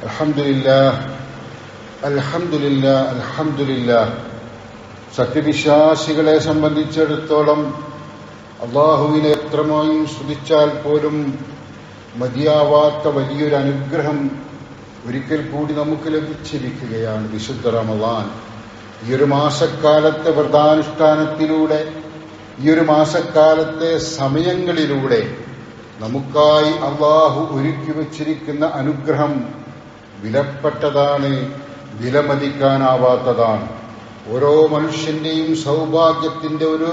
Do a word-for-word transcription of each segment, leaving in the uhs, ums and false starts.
അൽഹംദുലില്ലാഹ് അൽഹംദുലില്ലാഹ് അൽഹംദുലില്ലാഹ്. സത്യവിശ്വാസികളെ സംബന്ധിച്ചിടത്തോളം അള്ളാഹുവിനെ എത്രമായും സ്തുതിച്ചാൽ പോലും മതിയാവാത്ത വലിയൊരു അനുഗ്രഹം ഒരിക്കൽ കൂടി നമുക്ക് ലഭിച്ചിരിക്കുകയാണ് വിശുദ്ധ റമളാൻ. ഈ ഒരു മാസക്കാലത്തെ വ്രതാനുഷ്ഠാനത്തിലൂടെ, ഈ ഒരു മാസക്കാലത്തെ സമയങ്ങളിലൂടെ നമുക്കായി അള്ളാഹു ഒരുക്കി വച്ചിരിക്കുന്ന അനുഗ്രഹം വിലപ്പെട്ടതാണ്, വിലമതിക്കാനാവാത്തതാണ്. ഓരോ മനുഷ്യന്റെയും സൗഭാഗ്യത്തിന്റെ ഒരു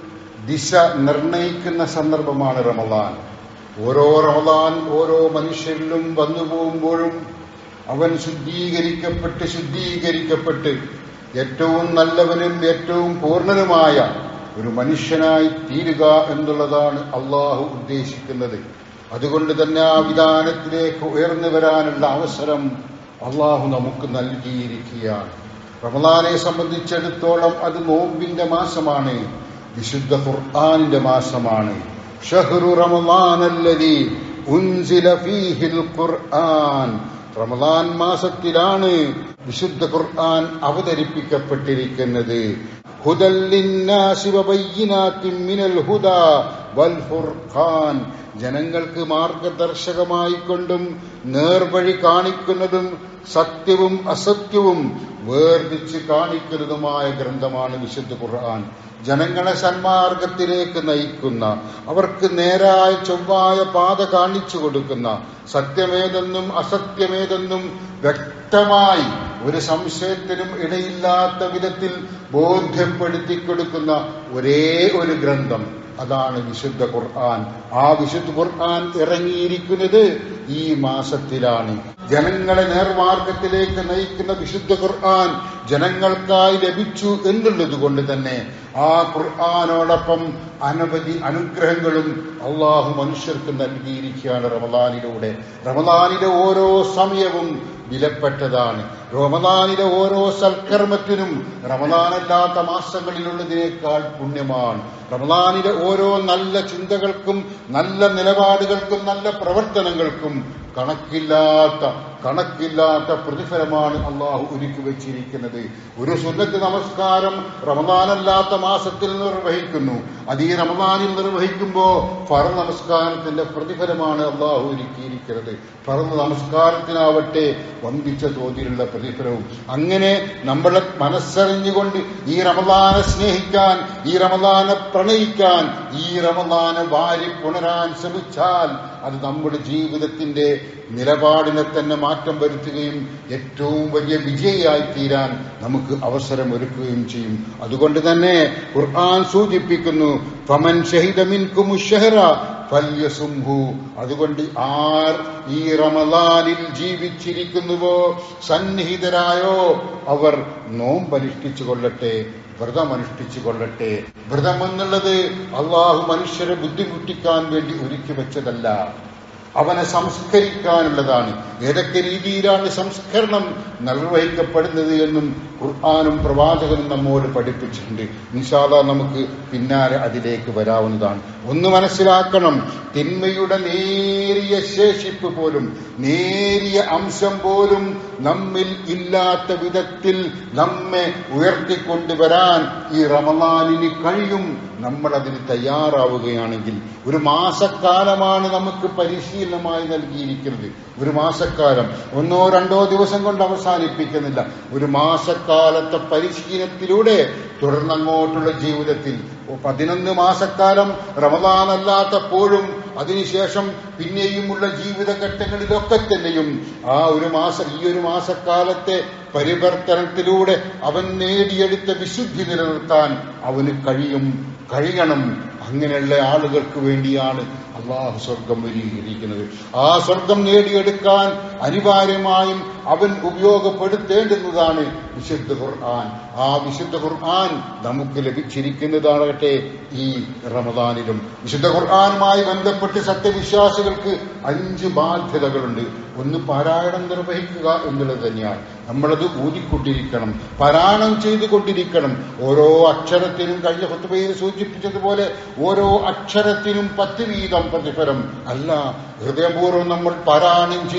ദിശ നിർണയിക്കുന്ന സന്ദർഭമാണ് റമളാൻ. ഓരോ റമളാൻ ഓരോ മനുഷ്യരിലും വന്നു പോകുമ്പോഴും അവൻ ശുദ്ധീകരിക്കപ്പെട്ട് ശുദ്ധീകരിക്കപ്പെട്ട് ഏറ്റവും നല്ലവനും ഏറ്റവും പൂർണ്ണനുമായ ഒരു മനുഷ്യനായി തീരുക എന്നുള്ളതാണ് അള്ളാഹു ഉദ്ദേശിക്കുന്നത്. അതുകൊണ്ട് തന്നെ ആ വിധാനത്തിലേക്ക് ഉയർന്നു വരാനുള്ള അവസരം അള്ളാഹു നമുക്ക് നൽകിയിരിക്കുകയാണ്. റമളാനെ സംബന്ധിച്ചിടത്തോളം അത് നോമ്പിന്റെ മാസമാണ്, വിശുദ്ധ ഖുർആനിന്റെ മാസമാണ്. ഷഹ്റു റമളാനല്ലദീ ഉൻസില ഫീഹിൽ ഖുർആൻ. റമളാൻ മാസത്തിലാണ് വിശുദ്ധ ഖുർആൻ അവതരിപ്പിക്കപ്പെട്ടിരിക്കുന്നത്. ഹുദൽ ലിന്നാസി വബയ്യിനാത്തിൻ മിനൽ ഹുദാ വൽ ഫുർഖാൻ. ജനങ്ങൾക്ക് മാർഗദർശകമായിക്കൊണ്ടും നേർവഴി കാണിക്കുന്നതും സത്യവും അസത്യവും വേർതിരിച്ച് കാണിക്കുന്നതുമായ ഗ്രന്ഥമാണ് വിശുദ്ധ ഖുർആൻ. ജനങ്ങളെ സന്മാർഗത്തിലേക്ക് നയിക്കുന്ന, അവർക്ക് നേരായ ചൊവ്വായ പാത കാണിച്ചു കൊടുക്കുന്ന, സത്യമേതെന്നും അസത്യമേതെന്നും വ്യക്തമായി ഒരു സംശയത്തിനും ഇടയില്ലാത്ത വിധത്തിൽ ബോധ്യപ്പെടുത്തി കൊടുക്കുന്ന ഒരേ ഒരു ഗ്രന്ഥം, അതാണ് വിശുദ്ധ ഖുർആൻ. ആ വിശുദ്ധ ഖുർആൻ ഇറങ്ങിയിരിക്കുന്നത് ഈ മാസത്തിലാണ്. ജനങ്ങളെ നേർമാർഗത്തിലേക്ക് നയിക്കുന്ന വിശുദ്ധ ഖുർആൻ ജനങ്ങൾക്കായി ലഭിച്ചു എന്നുള്ളത് കൊണ്ട് തന്നെ ആ ഖുർആനോടൊപ്പം അനവധി അനുഗ്രഹങ്ങളും അള്ളാഹു മനുഷ്യർക്ക് നൽകിയിരിക്കുകയാണ് റമളാനിലൂടെ. റമളാനിലെ ഓരോ സമയവും വിലപ്പെട്ടതാണ്. റമളാനിലെ ഓരോ സൽക്കർമ്മത്തിനും റമളാനല്ലാത്ത മാസങ്ങളിലുള്ളതിനേക്കാൾ പുണ്യമാണ്. റമളാനിലെ ഓരോ നല്ല ചിന്തകൾക്കും നല്ല നിലപാടുകൾക്കും നല്ല പ്രവർത്തനങ്ങൾക്കും കണക്കില്ലാത്ത കണക്കില്ലാത്ത പ്രതിഫലമാണ് അള്ളാഹു ഒരുക്കി വെച്ചിരിക്കുന്നത്. ഒരു സുന്നത്ത് നമസ്കാരം റമളാനല്ലാത്ത മാസത്തിൽ നിർവഹിക്കുന്നു, അത് ഈ റമളാനിൽ നിർവഹിക്കുമ്പോ ഫർദ് നമസ്കാരത്തിന്റെ പ്രതിഫലമാണ് അള്ളാഹു ഒരുക്കിയിരിക്കുന്നത്. ഫർദ് നമസ്കാരത്തിനാവട്ടെ വമ്പിച്ച തോതിലുള്ള പ്രതിഫലവും. അങ്ങനെ നമ്മളെ മനസ്സറിഞ്ഞുകൊണ്ട് ഈ റമളാനെ സ്നേഹിക്കാൻ, ഈ റമളാനെ പ്രണയിക്കാൻ, ഈ റമളാനെ വാരി പുണരാൻ ശ്രമിച്ചാൽ അത് നമ്മുടെ ജീവിതത്തിന്റെ നിലപാടിനെ തന്നെ മാറ്റം വരുത്തുകയും ഏറ്റവും വലിയ വിജയിയായി തീരാൻ നമുക്ക് അവസരമൊരുക്കുകയും ചെയ്യും. അതുകൊണ്ട് തന്നെ ഖുർആൻ സൂചിപ്പിക്കുന്നു, ഫമൻ ഷഹിദ മിൻകുമു ശഹ്റ ഫല്യസുംഹു. അതുകൊണ്ട് ആർ ഈ റമളാനിൽ ജീവിച്ചിരിക്കുന്നുവോ, സന്നിഹിതരായോ, അവർ നോമ്പനുഷ്ഠിച്ചു കൊള്ളട്ടെ, വ്രതമനുഷ്ഠിച്ചു കൊള്ളട്ടെ. വ്രതം എന്നുള്ളത് അള്ളാഹു മനുഷ്യരെ ബുദ്ധിമുട്ടിക്കാൻ വേണ്ടി ഒരുക്കി വെച്ചതല്ല, അവനെ സംസ്കരിക്കാനുള്ളതാണ്. ഏതൊക്കെ രീതിയിലാണ് സംസ്കരണം നിർവഹിക്കപ്പെടുന്നത് എന്നും ഖുർആനും പ്രവാചകനും നമ്മോട് പഠിപ്പിച്ചിട്ടുണ്ട്. ഇൻഷാ അല്ലാഹ് നമുക്ക് പിന്നാലെ അതിലേക്ക് വരാവുന്നതാണ്. ഒന്ന് മനസ്സിലാക്കണം, തിന്മയുടെ നേരിയ ശേഷിപ്പ് പോലും, നേരിയ അംശം പോലും നമ്മിൽ ഇല്ലാത്ത വിധത്തിൽ നമ്മെ ഉയർത്തിക്കൊണ്ടുവരാൻ ഈ റമളാനിന് കഴിയും, നമ്മൾ അതിന് തയ്യാറാവുകയാണെങ്കിൽ. ഒരു മാസക്കാലമാണ് നമുക്ക് പരിശീലനമായി നൽകിയിരിക്കുന്നത്. ഒരു മാസക്കാലം ഒന്നോ രണ്ടോ ദിവസം കൊണ്ട് അവസാനിപ്പിക്കുന്നില്ല. ഒരു മാസക്കാലത്തെ പരിശീലനത്തിലൂടെ തുടർന്നങ്ങോട്ടുള്ള ജീവിതത്തിൽ പതിനൊന്ന് മാസക്കാലം റമളാനല്ലാത്തപ്പോഴും അതിനുശേഷം പിന്നെയുമുള്ള ജീവിതഘട്ടങ്ങളിലൊക്കെ തന്നെയും ആ ഒരു മാസം ഈ ഒരു മാസക്കാലത്തെ പരിവർത്തനത്തിലൂടെ അവൻ നേടിയെടുത്ത വിശുദ്ധി നിലനിർത്താൻ അവന് കഴിയും കഴിയണം. അങ്ങനെയുള്ള ആളുകൾക്ക് വേണ്ടിയാണ് അള്ളാഹു സ്വർഗം ഒരുക്കിയിരിക്കുന്നത്. ആ സ്വർഗം നേടിയെടുക്കാൻ അനിവാര്യമായും അവൻ ഉപയോഗപ്പെടുത്തേണ്ടുന്നതാണ് വിശുദ്ധ ഖുർആൻ. ആ വിശുദ്ധ ഖുർആൻ നമുക്ക് ലഭിച്ചിരിക്കുന്നതാകട്ടെ ഈ റമളാനിലും. വിശുദ്ധ ഖുർആനുമായി ബന്ധപ്പെട്ട് സത്യവിശ്വാസികൾക്ക് അഞ്ച് ബാധ്യതകളുണ്ട്. ഒന്ന് പാരായണം നിർവഹിക്കുക എന്നുള്ളത് തന്നെയാണ്. നമ്മളത് ഊതിക്കൊണ്ടിരിക്കണം, പാരായണം ചെയ്തുകൊണ്ടിരിക്കണം. ഓരോ അക്ഷരത്തിനും കഴിഞ്ഞ ഖുത്ബയിൽ സൂചിപ്പിച്ചതുപോലെ ഓരോ അക്ഷരത്തിനും പത്ത് വീതം പ്രതിഫലം. അല്ല, ഹൃദയപൂർവ്വം നമ്മൾ പാരായണം ചെയ്യുമ്പോൾ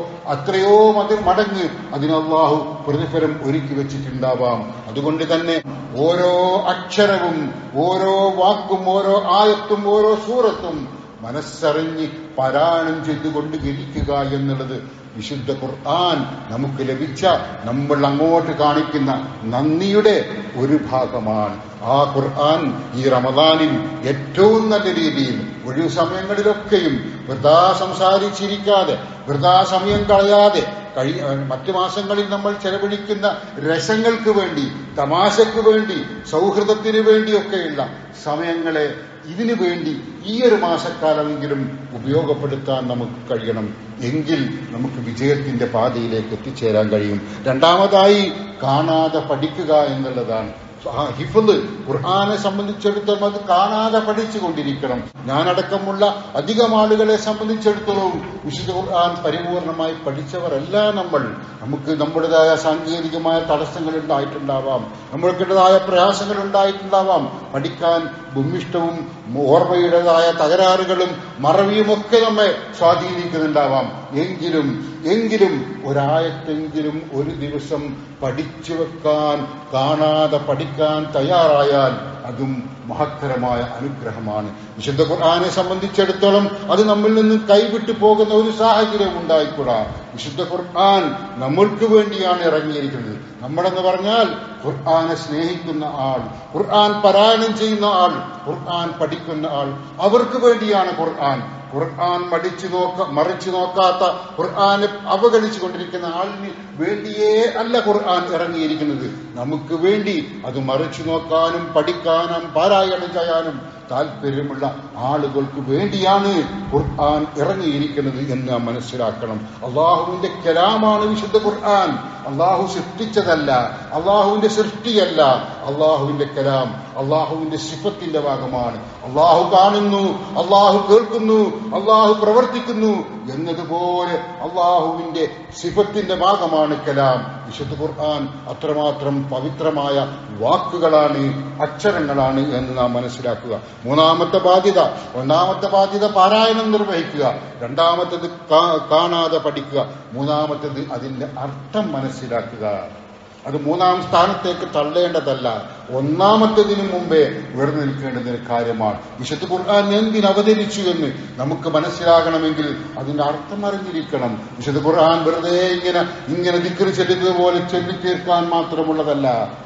അത്രയോ മടങ്ങ് അതിന് അല്ലാഹു പ്രതിഫലം ഒരുക്കി വെച്ചിട്ടുണ്ടാവാം. അതുകൊണ്ട് തന്നെ ഓരോ അക്ഷരവും ഓരോ വാക്കും ഓരോ ആയത്തും ഓരോ സൂറത്തും മനസ്സറിഞ്ഞ് പാരായണം ചെയ്തുകൊണ്ട് ഗ്രഹിക്കുക എന്നുള്ളത് വിശുദ്ധ ഖുർആൻ നമുക്ക് ലഭിച്ച നമ്മൾ അങ്ങോട്ട് കാണിക്കുന്ന നന്ദിയുടെ ഒരു ഭാഗമാണ്. ആ ഖുർആൻ ഈ റമദാനിൽ ഏറ്റവും നല്ല രീതിയിൽ ഒഴിവു സമയങ്ങളിലൊക്കെയും വൃഥാ സംസാരിച്ചിരിക്കാതെ വൃഥാ സമയം കളയാതെ കഴി മറ്റു മാസങ്ങളിൽ നമ്മൾ ചെലവഴിക്കുന്ന രസങ്ങൾക്ക് വേണ്ടി, തമാശയ്ക്ക് വേണ്ടി, സൗഹൃദത്തിന് വേണ്ടിയൊക്കെയുള്ള സമയങ്ങളെ ഇതിനു വേണ്ടി ഈ ഒരു മാസക്കാലമെങ്കിലും ഉപയോഗപ്പെടുത്താൻ നമുക്ക് കഴിയണം. എങ്കിൽ നമുക്ക് വിജയത്തിന്റെ പാതയിലേക്ക് എത്തിച്ചേരാൻ കഴിയും. രണ്ടാമതായി കാണാതെ പഠിക്കുക എന്നുള്ളതാണ്. ഹിഫ്ള് ഖുർആനെ സംബന്ധിച്ചിടത്തോളം അത് കാണാതെ പഠിച്ചുകൊണ്ടിരിക്കണം. ഞാനടക്കമുള്ള അധികം ആളുകളെ സംബന്ധിച്ചിടത്തോളം വിശുദ്ധ ഖുർആൻ പരിപൂർണമായി പഠിച്ചവരല്ല നമ്മൾ. നമുക്ക് നമ്മുടേതായ സാങ്കേതികമായ തടസ്സങ്ങൾ ഉണ്ടായിട്ടുണ്ടാവാം, നമ്മൾക്കുടേതായ പ്രയാസങ്ങൾ ഉണ്ടായിട്ടുണ്ടാവാം. പഠിക്കാൻ ഭൂമിഷ്ടവും ഓർമ്മയുടേതായ തകരാറുകളും മറവിയുമൊക്കെ നമ്മെ സ്വാധീനിക്കുന്നുണ്ടാവാം. എങ്കിലും എങ്കിലും ഒരായത്തെങ്കിലും ഒരു ദിവസം പഠിച്ചു വെക്കാൻ, കാണാതെ പഠിക്കാൻ തയ്യാറായാൽ അതും മഹത്തരമായ അനുഗ്രഹമാണ്. വിശുദ്ധ ഖുർആനെ സംബന്ധിച്ചിടത്തോളം അത് നമ്മിൽ നിന്ന് കൈവിട്ടു പോകുന്ന ഒരു സാഹചര്യം ഉണ്ടായിക്കൂടാ. വിശുദ്ധ ഖുർആൻ നമ്മൾക്ക് വേണ്ടിയാണ് ഇറങ്ങിയിരിക്കുന്നത്. നമ്മളെന്ന് പറഞ്ഞാൽ ഖുർആനെ സ്നേഹിക്കുന്ന ആൾ, ഖുർആൻ പാരായണം ചെയ്യുന്ന ആൾ, ഖുർആൻ പഠിക്കുന്ന ആൾ, അവർക്ക് വേണ്ടിയാണ് ഖുർആൻ. ഖുർആൻ മടിച്ചു നോക്ക മറിച്ചു നോക്കാത്ത, ഖുർആനെ അവഗണിച്ചു കൊണ്ടിരിക്കുന്ന ആളിന് വേണ്ടിയേ അല്ല ഖുർആൻ ഇറങ്ങിയിരിക്കുന്നത്. നമുക്ക് വേണ്ടി അത് മറിച്ചു നോക്കാനും പഠിക്കാനും പാരായണം ചെയ്യാനും താല്പര്യമുള്ള ആളുകൾക്ക് വേണ്ടിയാണ് ഖുർആൻ ഇറങ്ങിയിരിക്കുന്നത് എന്ന് നാം മനസ്സിലാക്കണം. അള്ളാഹുവിന്റെ കലാമാണ് വിശുദ്ധ ഖുർആൻ. അള്ളാഹു സൃഷ്ടിച്ചതല്ല, അള്ളാഹുവിന്റെ സൃഷ്ടിയല്ല. അള്ളാഹുവിന്റെ കലാം അള്ളാഹുവിന്റെ സിഫത്തിന്റെ ഭാഗമാണ്. അള്ളാഹു കാണുന്നു, അള്ളാഹു കേൾക്കുന്നു, അള്ളാഹു പ്രവർത്തിക്കുന്നു എന്നതുപോലെ അള്ളാഹുവിന്റെ സിഫത്തിന്റെ ഭാഗമാണ് കലാം. വിശുദ്ധ ഖുർആൻ അത്രമാത്രം പവിത്രമായ വാക്കുകളാണ്, അക്ഷരങ്ങളാണ് എന്ന് നാം മനസ്സിലാക്കുക. മൂന്നാമത്തെ ബാധ്യത, ഒന്നാമത്തെ ബാധ്യത പാരായണം നിർവഹിക്കുക, രണ്ടാമത്തേത് കാണാതെ പഠിക്കുക, മൂന്നാമത്തേത് അതിന്റെ അർത്ഥം മനസ്സിലാക്കുക. അത് മൂന്നാം സ്ഥാനത്തേക്ക് തള്ളേണ്ടതല്ല, ഒന്നാമത്തേതിനു മുമ്പേ ഉയർന്നു നിൽക്കേണ്ടതിന് കാര്യമാണ്. വിശുദ്ധ ഖുർആൻ എന്തിനവതരിച്ചു എന്ന് നമുക്ക് മനസ്സിലാകണമെങ്കിൽ അതിന്റെ അർത്ഥം അറിഞ്ഞിരിക്കണം. വിശുദ്ധ ഖുർആൻ വെറുതെ ഇങ്ങനെ ഇങ്ങനെ ദിക്ർ ചൊല്ലുന്നത് പോലെ ചൊല്ലിത്തീർക്കാൻ മാത്രമുള്ളതല്ല,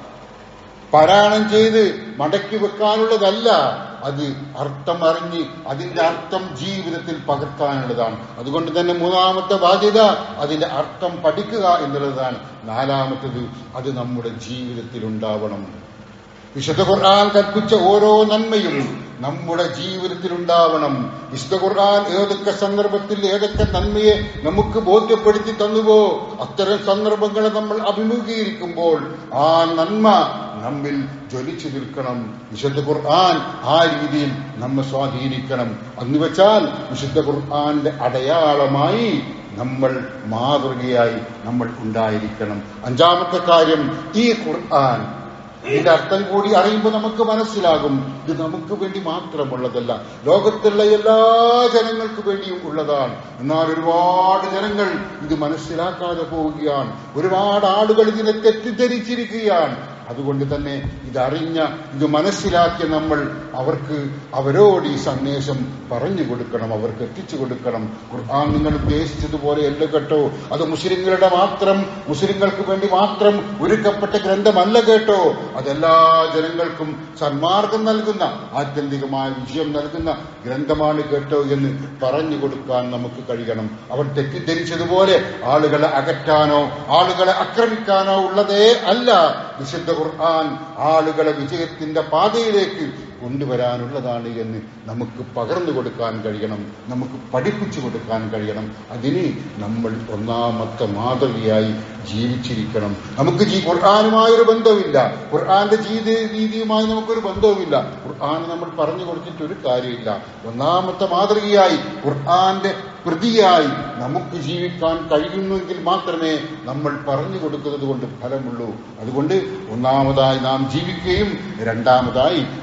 പാരായണം ചെയ്ത് മടക്കി വെക്കാനുള്ളതല്ല. അത് അർത്ഥം അറിഞ്ഞ് അതിന്റെ അർത്ഥം ജീവിതത്തിൽ പകർത്താനുള്ളതാണ്. അതുകൊണ്ട് തന്നെ മൂന്നാമത്തെ ബാധ്യത അതിന്റെ അർത്ഥം പഠിക്കുക എന്നുള്ളതാണ്. നാലാമത്തത് അത് നമ്മുടെ ജീവിതത്തിൽ ഉണ്ടാവണം. വിശുദ്ധ ഖുർആൻ കൽപ്പിച്ച ഓരോ നന്മയും നമ്മുടെ ജീവിതത്തിൽ ഉണ്ടാവണം. വിശുദ്ധ ഖുർആൻ ഏതൊക്കെ സന്ദർഭത്തിൽ ഏതൊക്കെ നന്മയെ നമുക്ക് ബോധ്യപ്പെടുത്തി തന്നുവോ അത്തരം സന്ദർഭങ്ങളെ നമ്മൾ അഭിമുഖീകരിക്കുമ്പോൾ ആ നന്മ നമ്മിൽ ജ്വലിച്ചു നിൽക്കണം. വിശുദ്ധ ഖുർആൻ ആ രീതിയിൽ നമ്മെ സ്വാധീനിക്കണം. എന്ന് വെച്ചാൽ വിശുദ്ധ ഖുർആന്റെ അടയാളമായി നമ്മൾ മാതൃകയായി നമ്മൾ ഉണ്ടായിരിക്കണം. അഞ്ചാമത്തെ കാര്യം, ഈ ഖുർആൻ ഇതിന്റെ അർത്ഥം കൂടി അറിയുമ്പോൾ നമുക്ക് മനസ്സിലാകും ഇത് നമുക്ക് വേണ്ടി മാത്രമുള്ളതല്ല, ലോകത്തുള്ള എല്ലാ ജനങ്ങൾക്ക് വേണ്ടിയും ഉള്ളതാണ്. എന്നാൽ ഒരുപാട് ജനങ്ങൾ ഇത് മനസ്സിലാക്കാതെ പോവുകയാണ്, ഒരുപാട് ആളുകൾ ഇതിനെ തെറ്റിദ്ധരിച്ചിരിക്കുകയാണ്. അതുകൊണ്ട് തന്നെ ഇതറിഞ്ഞ ഇത് മനസ്സിലാക്കിയ നമ്മൾ അവർക്ക് അവരോട് ഈ സന്ദേശം പറഞ്ഞു കൊടുക്കണം, അവർക്ക് എത്തിച്ചു കൊടുക്കണം. ഖുർആൻ നിങ്ങൾ ഉദ്ദേശിച്ചതുപോലെ അല്ല കേട്ടോ, അത് മുസ്ലിങ്ങളുടെ മാത്രം മുസ്ലിങ്ങൾക്ക് വേണ്ടി മാത്രം ഒരുക്കപ്പെട്ട ഗ്രന്ഥമല്ല കേട്ടോ, അതെല്ലാ ജനങ്ങൾക്കും സന്മാർഗം നൽകുന്ന ആത്യന്തികമായ വിജയം നൽകുന്ന ഗ്രന്ഥമാണ് കേട്ടോ എന്ന് പറഞ്ഞു കൊടുക്കാൻ നമുക്ക് കഴിയണം. അവർ തെറ്റിദ്ധരിച്ചതുപോലെ ആളുകളെ അകറ്റാനോ ആളുകളെ ആക്രമിക്കാനോ ഉള്ളതേ അല്ല. വിശുദ്ധ ഖുർആൻ ആളുകളെ വിജയത്തിന്റെ പാതയിലേക്ക് കൊണ്ടുവരാനുള്ളതാണ് എന്ന് നമുക്ക് പകർന്നു കൊടുക്കാൻ കഴിയണം, നമുക്ക് പഠിപ്പിച്ചു കൊടുക്കാൻ കഴിയണം. അതിന് നമ്മൾ ഒന്നാമത്തെ മാതൃകയായി ജീവിച്ചിരിക്കണം. നമുക്ക് ഈ ഖുർആനുമായൊരു ബന്ധമില്ല, ഖുർആന്റെ ജീവിത രീതിയുമായി നമുക്കൊരു ബന്ധവുമില്ല, ഖുർആൻ നമ്മൾ പറഞ്ഞു കൊടുത്തിട്ടൊരു കാര്യമില്ല. ഒന്നാമത്തെ മാതൃകയായി ഖുർആന്റെ പ്രതിയായി നമുക്ക് ജീവിക്കാൻ കഴിയുന്നുവെങ്കിൽ മാത്രമേ നമ്മൾ പറഞ്ഞു കൊടുക്കുന്നത് കൊണ്ട് ഫലമുള്ളൂ. അതുകൊണ്ട് ഒന്നാമതായി നാം ജീവിക്കുകയും രണ്ടാമതായി നാം അതിന്റെ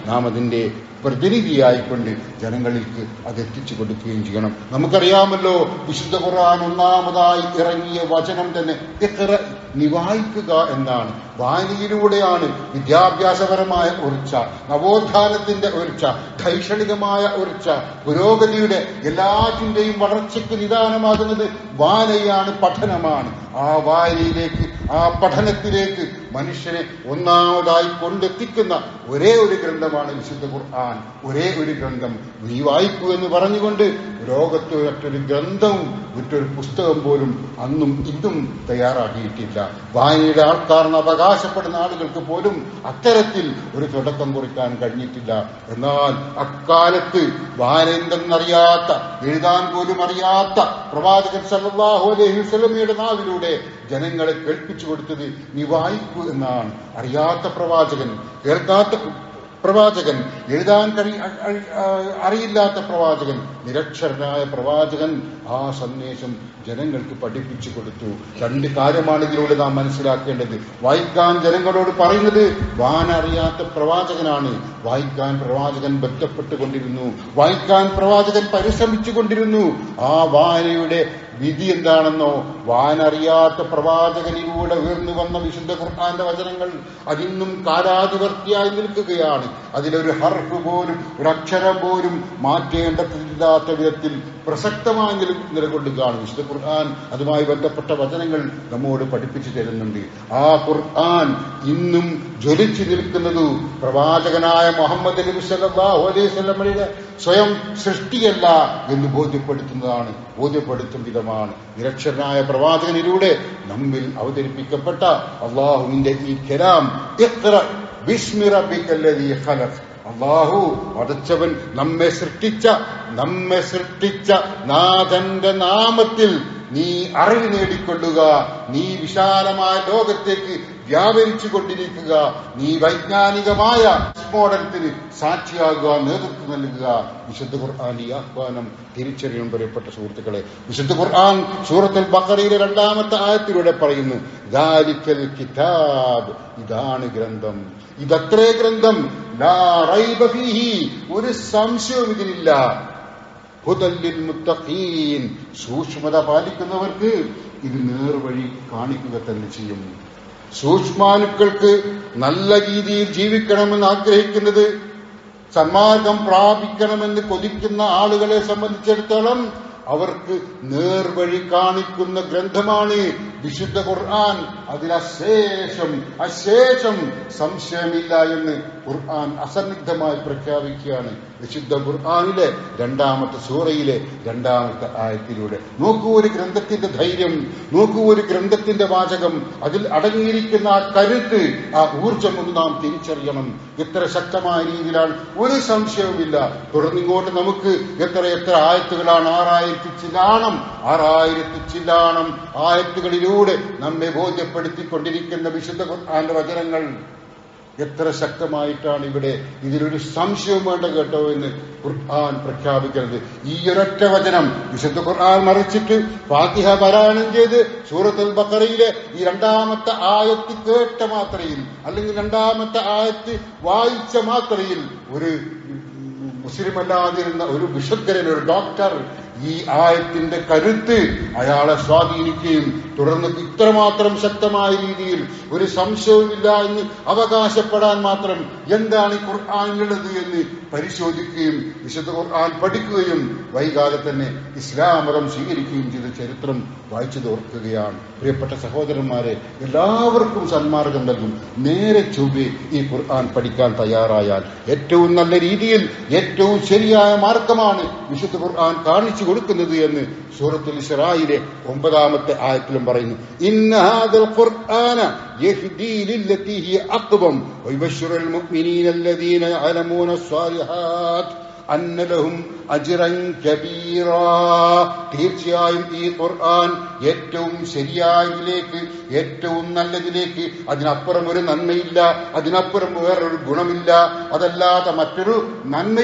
അതിന്റെ പ്രതിനിധിയായിക്കൊണ്ട് ജനങ്ങൾക്ക് അത് എത്തിച്ചു കൊടുക്കുകയും ചെയ്യണം. നമുക്കറിയാമല്ലോ, വിശുദ്ധ ഖുർആൻ ഒന്നാമതായി ഇറങ്ങിയ വചനം തന്നെ ഇഖ്റ, നീ വായിക്കുക എന്നാണ്. വായനയിലൂടെയാണ് വിദ്യാഭ്യാസപരമായ ഉയർച്ച, നവോത്ഥാനത്തിന്റെ ഉയർച്ച, ധൈഷണികമായ ഉയർച്ച, പുരോഗതിയുടെ എല്ലാറ്റിന്റെയും വളർച്ചയ്ക്ക് നിദാനമാകുന്നത് വായനയാണ്, പഠനമാണ്. ആ വായനയിലേക്ക്, ആ പഠനത്തിലേക്ക് മനുഷ്യനെ ഒന്നാമതായി കൊണ്ടെത്തിക്കുന്ന ഒരേ ഒരു ഗ്രന്ഥമാണ് വിശുദ്ധ ഖുർആൻ. ഒരേ ഒരു ഗ്രന്ഥം നീ വായിക്കൂ എന്ന് പറഞ്ഞുകൊണ്ട് ലോകത്ത് ഒരൊറ്റൊരു ഗ്രന്ഥവും മറ്റൊരു പുസ്തകം പോലും അന്നും ഇന്നും തയ്യാറാക്കിയിട്ടില്ല. വായനയുടെ ആൾക്കാരെന്ന് അവകാശപ്പെടുന്ന ആളുകൾക്ക് പോലും അത്തരത്തിൽ ഒരു തുടക്കം കുറിക്കാൻ കഴിഞ്ഞിട്ടില്ല. എന്നാൽ അക്കാലത്ത് വായന എന്തെന്നറിയാത്ത, എഴുതാൻ പോലും അറിയാത്ത പ്രവാചകൻ സല്ലല്ലാഹു അലൈഹി വസല്ലമയുടെ നാവിലൂടെ ജനങ്ങളെ കേൾപ്പിച്ചു കൊടുത്തത് നീ വായിക്കൂ എന്നാണ്. അറിയാത്ത പ്രവാചകൻ, കേൾക്കാത്ത പ്രവാചകൻ, എഴുതാൻ കഴി അറിയില്ലാത്ത പ്രവാചകൻ, നിരക്ഷരനായ പ്രവാചകൻ ആ സന്ദേശം ജനങ്ങൾക്ക് പഠിപ്പിച്ചു കൊടുത്തു. രണ്ട് കാര്യമാണ് ഇതിലൂടെ നാം മനസ്സിലാക്കേണ്ടത്. വായിക്കാൻ ജനങ്ങളോട് പറയുന്നത് വായന അറിയാത്ത പ്രവാചകനാണ്. വായിക്കാൻ പ്രവാചകൻ ബന്ധപ്പെട്ടുകൊണ്ടിരുന്നു, വായിക്കാൻ പ്രവാചകൻ പരിശ്രമിച്ചു കൊണ്ടിരുന്നു. ആ വായനയുടെ വിധി എന്താണെന്നോ, വായന അറിയാത്ത പ്രവാചകനിലൂടെ ഉയർന്നു വന്ന വിശുദ്ധ ഖുർആന്റെ വചനങ്ങൾ അതിന്നും കാലാതിവർത്തിയായി നിൽക്കുകയാണ്. അതിലൊരു ഹർഫ് പോലും, ഒരു അക്ഷരം പോലും മാറ്റേണ്ടതില്ലാത്ത വിധത്തിൽ പ്രസക്തമായി നിലകൊള്ളുകയാണ് വിശുദ്ധ ഖുർആൻ. അതുമായി ബന്ധപ്പെട്ട വചനങ്ങൾ നമ്മോട് പഠിപ്പിച്ചു തരുന്നുണ്ട്. ആ ഖുർആൻ ഇന്നും ജ്വലിച്ചു നിൽക്കുന്നത് പ്രവാചകനായ മുഹമ്മദ് നബി സല്ലല്ലാഹു അലൈഹി വസല്ലമയുടെ സ്വയം സൃഷ്ടിയല്ല എന്ന് ബോധ്യപ്പെടുത്തുന്നതാണ്, ബോധ്യപ്പെടുത്തും വിധമാണ്. നിരക്ഷരനായ പ്രവാചകനിലൂടെ നമ്മിൽ അവതരിപ്പിക്കപ്പെട്ട അള്ളാഹുവിന്റെ ഈ കലാം ഇഖ്റ ബിസ്മി റബ്ബിക്കല്ലദീ ഖലഖ്. അള്ളാഹു പടച്ചവൻ നമ്മെ സൃഷ്ടിച്ച നമ്മെ സൃഷ്ടിച്ച നാഥന്റെ നാമത്തിൽ നീ അറിവ് നേടിക്കൊള്ളുക, നീ വിശാലമായ ലോകത്തേക്ക് വ്യാപരിച്ചു കൊണ്ടിരിക്കുക, നീ വൈജ്ഞാനികമായ മോഡലത്തിന് സാക്ഷിയാകുക, നേതൃത്വം നൽകുക. വിശുദ്ധ ഖുർആൻ ഈ ആഹ്വാനം തിരിച്ചറിയാൻ പറയപ്പെട്ട സുഹൃത്തുക്കളെ, വിശുദ്ധ ഖുർആൻ സൂറത്തുൽ ബഖറയിലെ രണ്ടാമത്തെ ആയത്തിലൂടെ പറയുന്നു, ദാലിക്കൽ കിതാബ്, ഇതാണ് ഗ്രന്ഥം, ഇതത്രേ ഗ്രന്ഥം, ലാ റൈബ ഫീഹി, ഒരു സംശയവും ഇതിലില്ല, ഹുദൽ ലിൽ മുത്തഖീൻ, സൂക്ഷ്മത പാലിക്കുന്നവർക്ക് ഇത് നേർവഴി കാണിക്കുക തന്നെ ചെയ്യും. സൂക്ഷ്മാനുക്കൾക്ക് നല്ല രീതിയിൽ ജീവിക്കണമെന്ന് ആഗ്രഹിക്കുന്നത്, സന്മാർഗം പ്രാപിക്കണമെന്ന് കൊതിക്കുന്ന ആളുകളെ സംബന്ധിച്ചിടത്തോളം അവർക്ക് നേർവഴി കാണിക്കുന്ന ഗ്രന്ഥമാണ് വിശുദ്ധ ഖുർആൻ. അതിൽ അശേഷം അശേഷം സംശയമില്ല എന്ന് ഖുർആൻ അസന്നിഗ്ധമായി പ്രഖ്യാപിക്കുകയാണ് വിശുദ്ധ ഖുർആനിലെ രണ്ടാമത്തെ സൂറയിലെ രണ്ടാമത്തെ ആയത്തിലൂടെ. നോക്കൂ ഒരു ഗ്രന്ഥത്തിന്റെ ധൈര്യം, നോക്കൂ ഒരു ഗ്രന്ഥത്തിന്റെ വാചകം, അതിൽ അടങ്ങിയിരിക്കുന്ന ആ കരുത്ത്, ആ ഊർജം ഒന്ന് നാം തിരിച്ചറിയണം. എത്ര ശക്തമായ രീതിയിലാണ്, ഒരു സംശയവുമില്ല. തുടർന്നിങ്ങോട്ട് നമുക്ക് എത്ര എത്ര ആയത്തുകളാണ്, ആറായിരത്തി ചില്ലാണം ആറായിരത്തി ചില്ലാണം ആയത്തുകളിലൂടെ നമ്മെ ബോധ്യപ്പെടുത്തിക്കൊണ്ടിരിക്കുന്ന വിശുദ്ധ ഖുർആന്റെ വചനങ്ങൾ. എത്ര ശക്തമായിട്ടാണ് ഇവിടെ, ഇതിലൊരു സംശയവും വേണ്ട കേട്ടോ എന്ന് ഖുർആൻ പ്രഖ്യാപിക്കുന്നത്. ഈ ഒരൊറ്റ വചനം വിശുദ്ധ ഖുർആൻ മറിച്ചിട്ട് ഫാത്തിഹ പാരായണം ചെയ്ത് സൂറത്തുൽ ബഖറയിലെ ഈ രണ്ടാമത്തെ ആയത്ത് കേട്ട മാത്രയിൽ, അല്ലെങ്കിൽ രണ്ടാമത്തെ ആയത്ത് വായിച്ച മാത്രയിൽ ഒരു മുസ്ലിം അല്ലാതിരുന്ന ഒരു വിശുദ്ധരൻ, ഒരു ഡോക്ടർ ഈ ആയത്തിന്റെ കരുത്ത് അയാളെ സ്വാധീനിക്കുകയും തുടർന്ന് ഇത്രമാത്രം ശക്തമായ രീതിയിൽ ഒരു സംശയവുമില്ല എന്ന് അവകാശപ്പെടാൻ മാത്രം എന്താണ് ഈ ഖുർആനിലുള്ളത് എന്ന് പരിശോധിക്കുകയും വിശുദ്ധ ഖുർആൻ പഠിക്കുകയും വൈകാതെ തന്നെ ഇസ്ലാം മതം സ്വീകരിക്കുകയും ചെയ്ത ചരിത്രം വായിച്ചു തോർക്കുകയാണ്. പ്രിയപ്പെട്ട സഹോദരന്മാരെ, എല്ലാവർക്കും സന്മാർഗം നൽകും. നേരെ ചൊവ്വെ ഈ ഖുർആൻ പഠിക്കാൻ തയ്യാറായാൽ ഏറ്റവും നല്ല രീതിയിൽ ഏറ്റവും ശരിയായ മാർഗമാണ് വിശുദ്ധ ഖുർആൻ കാണിച്ചു കൊടുക്കുന്നത് എന്ന് സൂറത്തുൽ ഇസ്രായിലെ ഒമ്പതാമത്തെ ആയത്തിലും പറയുന്നു. ഇന്ന ഹാദൽ ഖുർആന യഹ്ദീ ലില്ലതീ ഹിയ അഖ്വം വയുബശ്ശിറുൽ മുഅ്മിനീന അല്ലദീന യഅലമൂന സ്വാലിഹാത്ത് അന്ന ലഹും അജ്റൻ കബീറാ. തീർച്ചയായും ഈ ഖുർആൻ ഏറ്റവും ശരിയായതിലേക്ക്, ഏറ്റവും നല്ലതിലേക്ക്, അതിനപ്പുറം ഒരു നന്മയില്ല, അതിനപ്പുറം വേറൊരു ഗുണമില്ല, അതല്ലാതെ മറ്റൊരു നന്മയും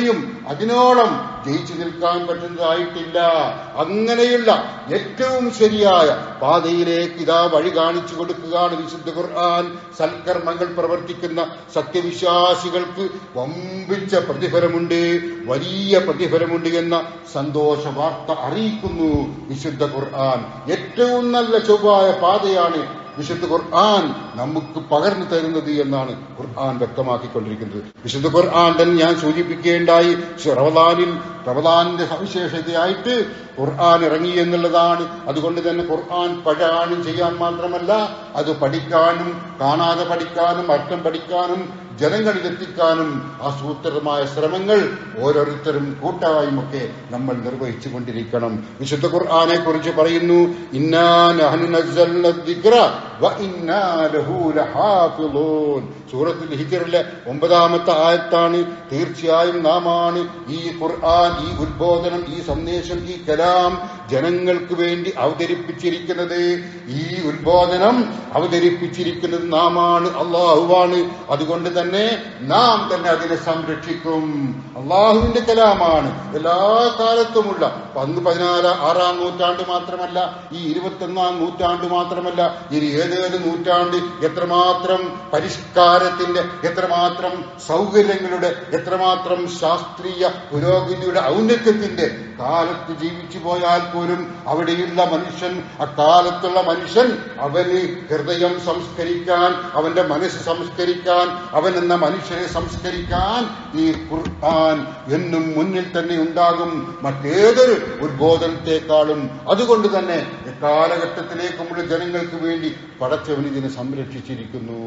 അതിനോളം ജയിച്ചു നിൽക്കാൻ പറ്റുന്നതായിട്ടില്ല. അങ്ങനെയുള്ള ഏറ്റവും ശരിയായ പാതയിലേക്ക് ഇതാ വഴി കാണിച്ചു കൊടുക്കുകയാണ് വിശുദ്ധ ഖുർആൻ. സൽക്കർമ്മങ്ങൾ പ്രവർത്തിക്കുന്ന സത്യവിശ്വാസികൾക്ക് വമ്പിച്ച പ്രതിഫലമുണ്ട്, വലിയ പ്രതിഫലമുണ്ട് എന്ന സന്തോഷ വാർത്ത അറിയിക്കുന്നു വിശുദ്ധ ഖുർആൻ. ഏറ്റവും നല്ല ചൊവ്വായ പാതയാണ് വിശുദ്ധ ഖുർആൻ നമുക്ക് പകർന്നു തരുന്നത് എന്നാണ് ഖുർആൻ വ്യക്തമാക്കിക്കൊണ്ടിരിക്കുന്നത്. വിശുദ്ധ ഖുർആൻ തന്നെ ഞാൻ സൂചിപ്പിക്കേണ്ടായി, റമദാനിൽ റമദാനിന്റെ സവിശേഷതയായിട്ട് ഖുർആൻ ഇറങ്ങി എന്നുള്ളതാണ്. അതുകൊണ്ട് തന്നെ ഖുർആൻ പാരായണം ചെയ്യാൻ മാത്രമല്ല, അത് പഠിക്കാനും കാണാതെ പഠിക്കാനും അർത്ഥം പഠിക്കാനും ജനങ്ങളിലെത്തിക്കാനും ആസൂത്രിതമായ ശ്രമങ്ങൾ ഓരോരുത്തരും കൂട്ടായുമൊക്കെ നമ്മൾ നിർവഹിച്ചു കൊണ്ടിരിക്കണം. വിശുദ്ധ ഖുർആനെ കുറിച്ച് പറയുന്നു, ഇന്നാ നഹ്നു നസ്സൽന ദിക്റ വ ഇന്നാ ലഹു ലഹാഫിളൂൻ. സൂറത്തുൽ ഹിജ്റിലെ ഒമ്പതാമത്തെ ആയത്താണ്. തീർച്ചയായും നാമാണ് ഈ ഖുർആൻ, ഈ ഉദ്ബോധനം, ഈ സന്ദേശം, ഈ കലാം ജനങ്ങൾക്ക് വേണ്ടി അവതരിപ്പിച്ചിരിക്കുന്നത്. ഈ ഉദ്ബോധനം അവതരിപ്പിച്ചിരിക്കുന്നത് നാമാണ്, അള്ളാഹുവാണ്. അതുകൊണ്ട് തന്നെ നാം തന്നെ അതിനെ സംരക്ഷിക്കും. അള്ളാഹുവിന്റെ കലാമാണ്, എല്ലാ കാലത്തുമുള്ള. പന്ത് പതിനാല് ആറാം നൂറ്റാണ്ട് മാത്രമല്ല, ഈ ഇരുപത്തൊന്നാം നൂറ്റാണ്ട് മാത്രമല്ല, ഇനി ഏതേത് നൂറ്റാണ്ട് എത്രമാത്രം പരിഷ്കാരത്തിന്റെ, എത്രമാത്രം സൗകര്യങ്ങളുടെ, എത്രമാത്രം ശാസ്ത്രീയ പുരോഗതിയുടെ ഔന്നത്യത്തിന്റെ കാലത്ത് ജീവിച്ചു പോയാൽ പോലും അവിടെയുള്ള മനുഷ്യൻ, അക്കാലത്തുള്ള മനുഷ്യൻ, അവന് ഹൃദയം സംസ്കരിക്കാൻ, അവന്റെ മനസ്സ് സംസ്കരിക്കാൻ, അവൻ എന്ന മനുഷ്യനെ സംസ്കരിക്കാൻ ഈ ഖുർആൻ എന്നും മുന്നിൽ തന്നെ ഉണ്ടാകും, മറ്റേതൊരു ഉദ്ബോധനത്തെക്കാളും. അതുകൊണ്ട് തന്നെ കാലഘട്ടത്തിലേക്കുമുള്ള ജനങ്ങൾക്ക് വേണ്ടി പടച്ചവൻ ഇതിനെ സംരക്ഷിച്ചിരിക്കുന്നു.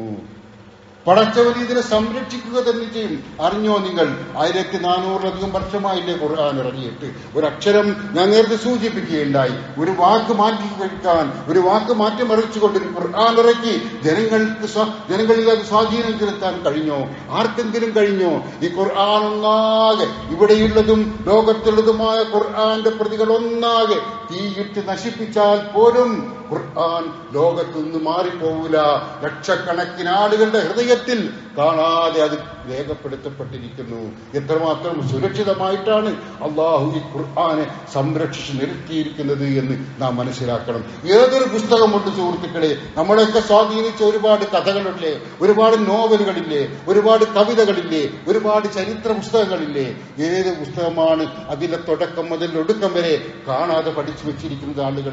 പടച്ചവൻ ഇതിനെ സംരക്ഷിക്കുക തന്നെ ചെയ്യും. അറിഞ്ഞോ നിങ്ങൾ, ആയിരത്തി നാനൂറിലധികം വർഷമായില്ലേ ഖുർആൻ ഇറങ്ങിയിട്ട്? ഒരക്ഷരം ഞാൻ നേരത്തെ സൂചിപ്പിക്കുകയുണ്ടായി. ഒരു വാക്ക് മാറ്റി കഴിക്കാൻ, ഒരു വാക്ക് മാറ്റി മറിച്ചുകൊണ്ട് ഖുർആൻ ഇറക്കി ജനങ്ങൾക്ക് ജനങ്ങളിൽ അത് സ്വാധീനം ചെലുത്താൻ കഴിഞ്ഞോ? ആർക്കെങ്കിലും കഴിഞ്ഞോ? ഈ ഖുർആൻ ഒന്നാകെ, ഇവിടെയുള്ളതും ലോകത്തുള്ളതുമായ ഖുർആന്റെ പ്രതികൾ ഒന്നാകെ തീയിട്ട് നശിപ്പിച്ചാൽ പോലും ഖുർആൻ ലോകത്തു നിന്ന് മാറിപ്പോവില്ല. ലക്ഷക്കണക്കിന് ആളുകളുടെ ഹൃദയത്തിൽ കാണാതെ അത് രേഖപ്പെടുത്തപ്പെട്ടിരിക്കുന്നു. എത്രമാത്രം സുരക്ഷിതമായിട്ടാണ് അള്ളാഹു ഈ ഖുർആനെ സംരക്ഷിച്ച് നിർത്തിയിരിക്കുന്നത് എന്ന് നാം മനസ്സിലാക്കണം. ഏതൊരു പുസ്തകമുണ്ട് സുഹൃത്തുക്കളെ, നമ്മളെയൊക്കെ സ്വാധീനിച്ച ഒരുപാട് കഥകളില്ലേ, ഒരുപാട് നോവലുകളില്ലേ, ഒരുപാട് കവിതകളില്ലേ, ഒരുപാട് ചരിത്ര പുസ്തകങ്ങളില്ലേ? ഏത് പുസ്തകമാണ് അതിലെ തുടക്കം മുതൽ ഒടുക്കം വരെ കാണാതെ പഠിച്ചു വെച്ചിരിക്കുന്നത് ആളുകൾ?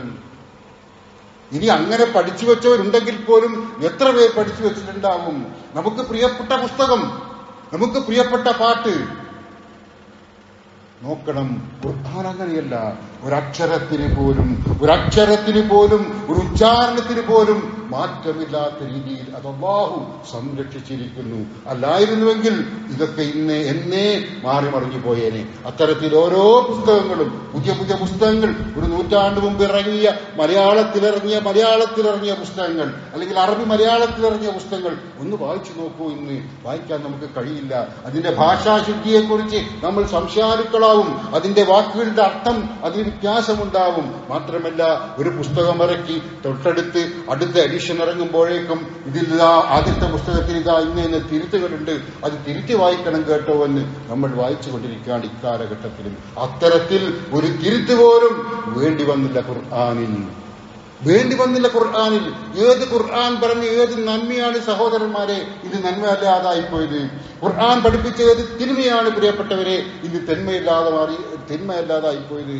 ഇനി അങ്ങനെ പഠിച്ചു വെച്ചവരുണ്ടെങ്കിൽ പോലും എത്ര പേർ പഠിച്ചു വെച്ചിട്ടുണ്ടാവും? നമുക്ക് പ്രിയപ്പെട്ട പുസ്തകം, നമുക്ക് പ്രിയപ്പെട്ട പാട്ട് നോക്കണം. ഖുർആൻ അങ്ങനെയല്ല. ഒരക്ഷരത്തിന് പോലും ഒരക്ഷരത്തിന് പോലും ഒരു ഉച്ചാരണത്തിന് പോലും മാറ്റമില്ലാത്ത രീതിയിൽ അത് അല്ലാഹു സംരക്ഷിച്ചിരിക്കുന്നു. അല്ലായിരുന്നുവെങ്കിൽ ഇതൊക്കെ ഇന്ന് എന്നേ മാറി മറിഞ്ഞു പോയേനെ. അത്തരത്തിൽ ഓരോ പുസ്തകങ്ങളും, പുതിയ പുതിയ പുസ്തകങ്ങൾ, ഒരു നൂറ്റാണ്ട് മുമ്പ് ഇറങ്ങിയ മലയാളത്തിലിറങ്ങിയ മലയാളത്തിലിറങ്ങിയ പുസ്തകങ്ങൾ, അല്ലെങ്കിൽ അറബി മലയാളത്തിലിറങ്ങിയ പുസ്തകങ്ങൾ ഒന്ന് വായിച്ചു നോക്കൂ. ഇന്ന് വായിക്കാൻ നമുക്ക് കഴിയില്ല. അതിന്റെ ഭാഷാശുദ്ധിയെക്കുറിച്ച് നമ്മൾ സംശയാലുക്കളാവും. അതിന്റെ വാക്കുകളുടെ അർത്ഥം അതിന് വ്യത്യാസമുണ്ടാവും. മാത്രമല്ല, ഒരു പുസ്തകം ഇറക്കി തൊട്ടടുത്ത് അടുത്ത എഡിഷൻ ഇറങ്ങുമ്പോഴേക്കും ഇതിൽ ആദ്യത്തെ പുസ്തകത്തിൽ ഇതാ ഇന്ന് ഇന്ന് തിരുത്തുകളുണ്ട്, അത് തിരുത്തി വായിക്കണം കേട്ടോ എന്ന് നമ്മൾ വായിച്ചു കൊണ്ടിരിക്കുകയാണ് ഇക്കാലഘട്ടത്തിലും. അത്തരത്തിൽ ഒരു തിരുത്ത് പോലും വേണ്ടി വന്നില്ല ഖുർആനിൽ, വേണ്ടി വന്നില്ല ഖുർആനിൽ. ഏത് ഖുർആൻ പറഞ്ഞ ഏത് നന്മയാണ് സഹോദരന്മാരെ ഇത് നന്മയല്ലാതായിപ്പോയത്? ഖുർആൻ പഠിപ്പിച്ച ഏത് തിന്മയാണ് പ്രിയപ്പെട്ടവരെ ഇത് തിന്മയില്ലാതെ മാറി തിന്മയല്ലാതായിപ്പോയത്?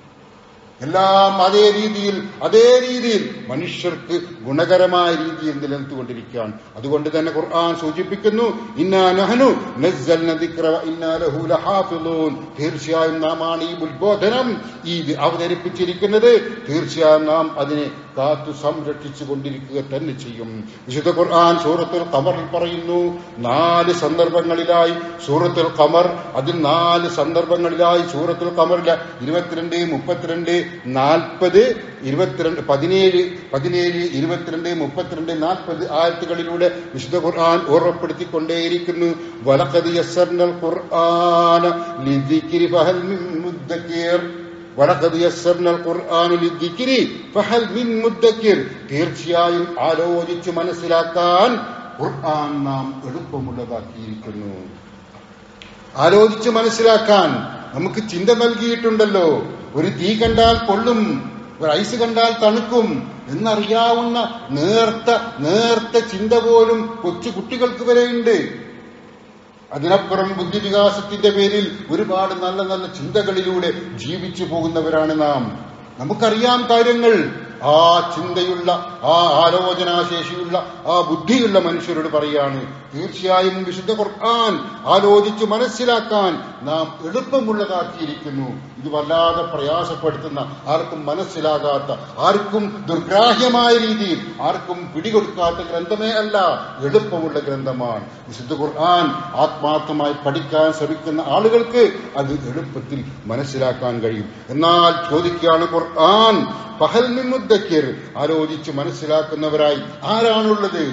എല്ലാം അതേ രീതിയിൽ അതേ രീതിയിൽ മനുഷ്യർക്ക് ഗുണകരമായ രീതിയിൽ നിലനിർത്തിക്കൊണ്ടിരിക്കുകയാണ്. അതുകൊണ്ട് തന്നെ ഖുർആൻ സൂചിപ്പിക്കുന്നു, ഇന്നാ നഹ്നു നസ്സൽന ദിക്റ വ ഇന്നാ ലഹു ലഹാഫിളൂൻ. തീർച്ചയായും നാമാണ് ഈ ഉദ്ബോധനം ഈ അവതരിപ്പിച്ചിരിക്കുന്നത്. തീർച്ചയായും നാം അതിനെ കാത്തു സംരക്ഷിച്ചു കൊണ്ടിരിക്കുക തന്നെ ചെയ്യും. വിശുദ്ധ ഖുർആൻ സൂറത്തുൽ ഖമറിൽ പറയുന്നു, നാല് സന്ദർഭങ്ങളിലായി സൂറത്തുൽ ഖമർ, അതിൽ നാല് സന്ദർഭങ്ങളിലായി സൂറത്തുൽ ഖമറിലെ ഇരുപത്തിരണ്ട്, മുപ്പത്തിരണ്ട്, നാൽപ്പത്, ഇരുപത്തിരണ്ട്, പതിനേഴ് പതിനേഴ് ഇരുപത്തിരണ്ട്, മുപ്പത്തിരണ്ട്, നാൽപ്പത് ആയത്തുകളിലൂടെ വിശുദ്ധ ഖുർആൻ ഓർമ്മപ്പെടുത്തിക്കൊണ്ടേയിരിക്കുന്നു. വലഖദ് യസ്സർനൽ ഖുർആന ലിദ്ദിക്രി ഫഹൽ മിൻ മുദ്ദക്കിർ. വലഖദ് യസ്സർനൽ ഖുർആന ലിദ്ദിക്രി ഫഹൽ മിൻ മുദ്ദക്കിർ. തീർച്ചയായും ആലോചിച്ച് മനസ്സിലാക്കാൻ ഖുർആൻ നാം എളുപ്പമുള്ളതാക്കിയിരിക്കുന്നു. ആലോചിച്ച് മനസ്സിലാക്കാൻ നമുക്ക് ചിന്ത നൽകിയിട്ടുണ്ടല്ലോ. ഒരു തീ കണ്ടാൽ പൊള്ളും, ഒരു ഐസ് കണ്ടാൽ തണുക്കും എന്നറിയാവുന്ന നേർത്ത നേർത്ത ചിന്ത പോലും കൊച്ചു കുട്ടികൾക്ക് വരെയുണ്ട്. അതിനപ്പുറം ബുദ്ധിവികാസത്തിന്റെ പേരിൽ ഒരുപാട് നല്ല നല്ല ചിന്തകളിലൂടെ ജീവിച്ചു പോകുന്നവരാണ് നാം. നമുക്കറിയാം കാര്യങ്ങൾ. ആ ചിന്തയുള്ള, ആ ആലോചനാശേഷിയുള്ള, ആ ബുദ്ധിയുള്ള മനുഷ്യരോട് പറയാണ്, തീർച്ചയായും വിശുദ്ധ ഖുർആൻ ആലോചിച്ച് മനസ്സിലാക്കാൻ നാം എളുപ്പമുള്ളതാക്കിയിരിക്കുന്നു. ഇത് വല്ലാതെ പ്രയാസപ്പെടുത്തുന്ന, ആർക്കും മനസ്സിലാകാത്ത, ആർക്കും ദുർഗ്രാഹ്യമായ രീതിയിൽ ആർക്കും പിടികൊടുക്കാത്ത ഗ്രന്ഥമേ അല്ല, എളുപ്പമുള്ള ഗ്രന്ഥമാണ് വിശുദ്ധ ഖുർആൻ. ആത്മാർത്ഥമായി പഠിക്കാൻ ശ്രമിക്കുന്ന ആളുകൾക്ക് അത് എളുപ്പത്തിൽ മനസ്സിലാക്കാൻ കഴിയും. എന്നാൽ ചോദിക്കുകയാണ് ഖുർആൻ, ഫഹൽ മിൻ മുദ്ദക്കിർ, ആലോചിച്ച് മനസ്സിലാക്കുന്നവരായി ആരാണുള്ളത്?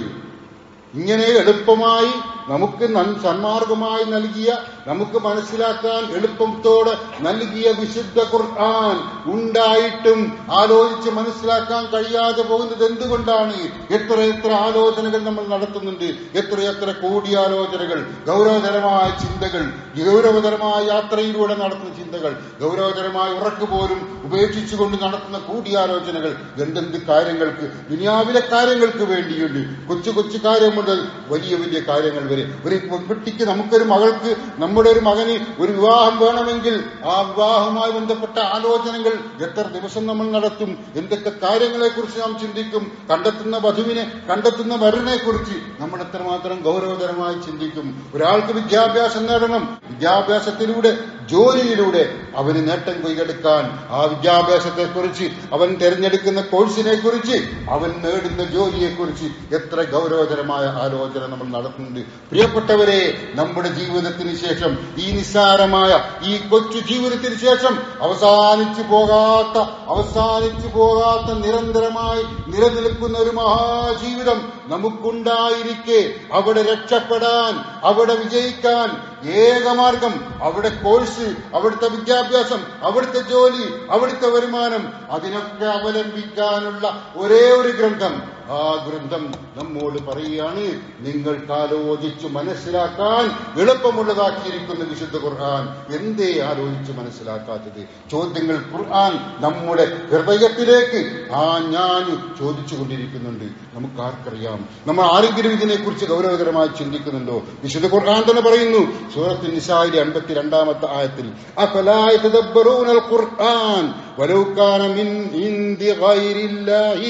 ഇങ്ങനെ എളുപ്പമായി നമുക്ക് സന്മാർഗമായി നൽകിയ, നമുക്ക് മനസ്സിലാക്കാൻ എളുപ്പത്തോടെ നൽകിയ വിശുദ്ധ ഖുർആൻ ഉണ്ടായിട്ടും ആലോചിച്ച് മനസ്സിലാക്കാൻ കഴിയാതെ പോകുന്നത് എന്തുകൊണ്ടാണ്? എത്ര എത്ര ആലോചനകൾ നമ്മൾ നടത്തുന്നുണ്ട്, എത്രയെത്ര കൂടിയാലോചനകൾ, ഗൗരവതരമായ ചിന്തകൾ, ഗൗരവതരമായ യാത്രയിലൂടെ നടത്തുന്ന ചിന്തകൾ, ഗൗരവതരമായ ഉറക്ക് പോലും ഉപേക്ഷിച്ചുകൊണ്ട് നടത്തുന്ന കൂടിയാലോചനകൾ, എന്തെന്ത് കാര്യങ്ങൾക്ക്, ദുനിയാവിലെ കാര്യങ്ങൾക്ക് വേണ്ടിയുണ്ട്. കൊച്ചു കൊച്ചു കാര്യം മുതൽ വലിയ വലിയ കാര്യങ്ങൾ വരെ. ഒരു പെൺകുട്ടിക്ക്, നമുക്കൊരു മകൾക്ക്, നമ്മുടെ ഒരു മകന് ഒരു വിവാഹം വേണമെങ്കിൽ ആ വിവാഹവുമായി ബന്ധപ്പെട്ട ആലോചനകൾ എത്ര ദിവസം നമ്മൾ നടത്തും, എന്തൊക്കെ കാര്യങ്ങളെ കുറിച്ച് നാം ചിന്തിക്കും, കണ്ടെത്തുന്ന വധുവിനെ, കണ്ടെത്തുന്ന വരനെ കുറിച്ച് നമ്മൾ എത്രമാത്രം ഗൗരവതരമായി ചിന്തിക്കും. ഒരാൾക്ക് വിദ്യാഭ്യാസം നേടണം, വിദ്യാഭ്യാസത്തിലൂടെ, ജോലിയിലൂടെ അവന് നേട്ടം കൊയ്തെടുക്കാൻ, ആ വിദ്യാഭ്യാസത്തെ കുറിച്ച്, അവൻ തിരഞ്ഞെടുക്കുന്ന കോഴ്സിനെ കുറിച്ച്, അവൻ നേടുന്ന ജോലിയെ കുറിച്ച് എത്ര ഗൗരവതരമായ ആലോചന നമ്മൾ നടത്തുന്നുണ്ട്. പ്രിയപ്പെട്ടവരെ, നമ്മുടെ ജീവിതത്തിന് ശേഷം, ഈ നിസ്സാരമായ ഈ കൊച്ചു ജീവിതത്തിന് ശേഷം അവസാനിച്ചു പോകാത്ത അവസാനിച്ചു പോകാത്ത നിരന്തരമായി നിലനിൽക്കുന്ന ഒരു മഹാജീവിതം നമുക്കുണ്ടായിരിക്കെ, അവിടെ രക്ഷപ്പെടാൻ, അവിടെ വിജയിക്കാൻ ഏകമാർഗം അവിടെ കോഴ്സ്, അവിടുത്തെ വിദ്യാഭ്യാസം, അവിടുത്തെ ജോലി, അവിടുത്തെ വരുമാനം, അതിനൊക്കെ അവലംബിക്കാനുള്ള ഒരേ ഒരു ഗ്രന്ഥം, ആ ഗ്രന്ഥം നമ്മോട് പറയുകയാണ്, നിങ്ങൾക്ക് ആലോചിച്ച് മനസ്സിലാക്കാൻ എളുപ്പമുള്ളതാക്കിയിരിക്കുന്ന വിശുദ്ധ ഖുർആൻ. എന്തേ ആലോചിച്ച് മനസ്സിലാക്കാത്തത്? ചോദ്യങ്ങൾ ഖുർആൻ നമ്മുടെ ഹൃദയത്തിലേക്ക് ആ ഞാൻ ചോദിച്ചു കൊണ്ടിരിക്കുന്നുണ്ട്. നമുക്ക് ആർക്കറിയാം? നമ്മൾ ആരെങ്കിലും ഇതിനെക്കുറിച്ച് ഗൗരവകരമായി ചിന്തിക്കുന്നുണ്ടോ? വിശുദ്ധ ഖുർആൻ തന്നെ പറയുന്നു, സൂറത്തുൻ നിസായിലെ അൻപത്തിരണ്ടാമത്തെ ആയത്തിൽ, അഫലാ യതദബ്ബറൂനൽ ഖുർആൻ വലൗ കാന മിൻ ഇൻദി ഗൈരില്ലാഹി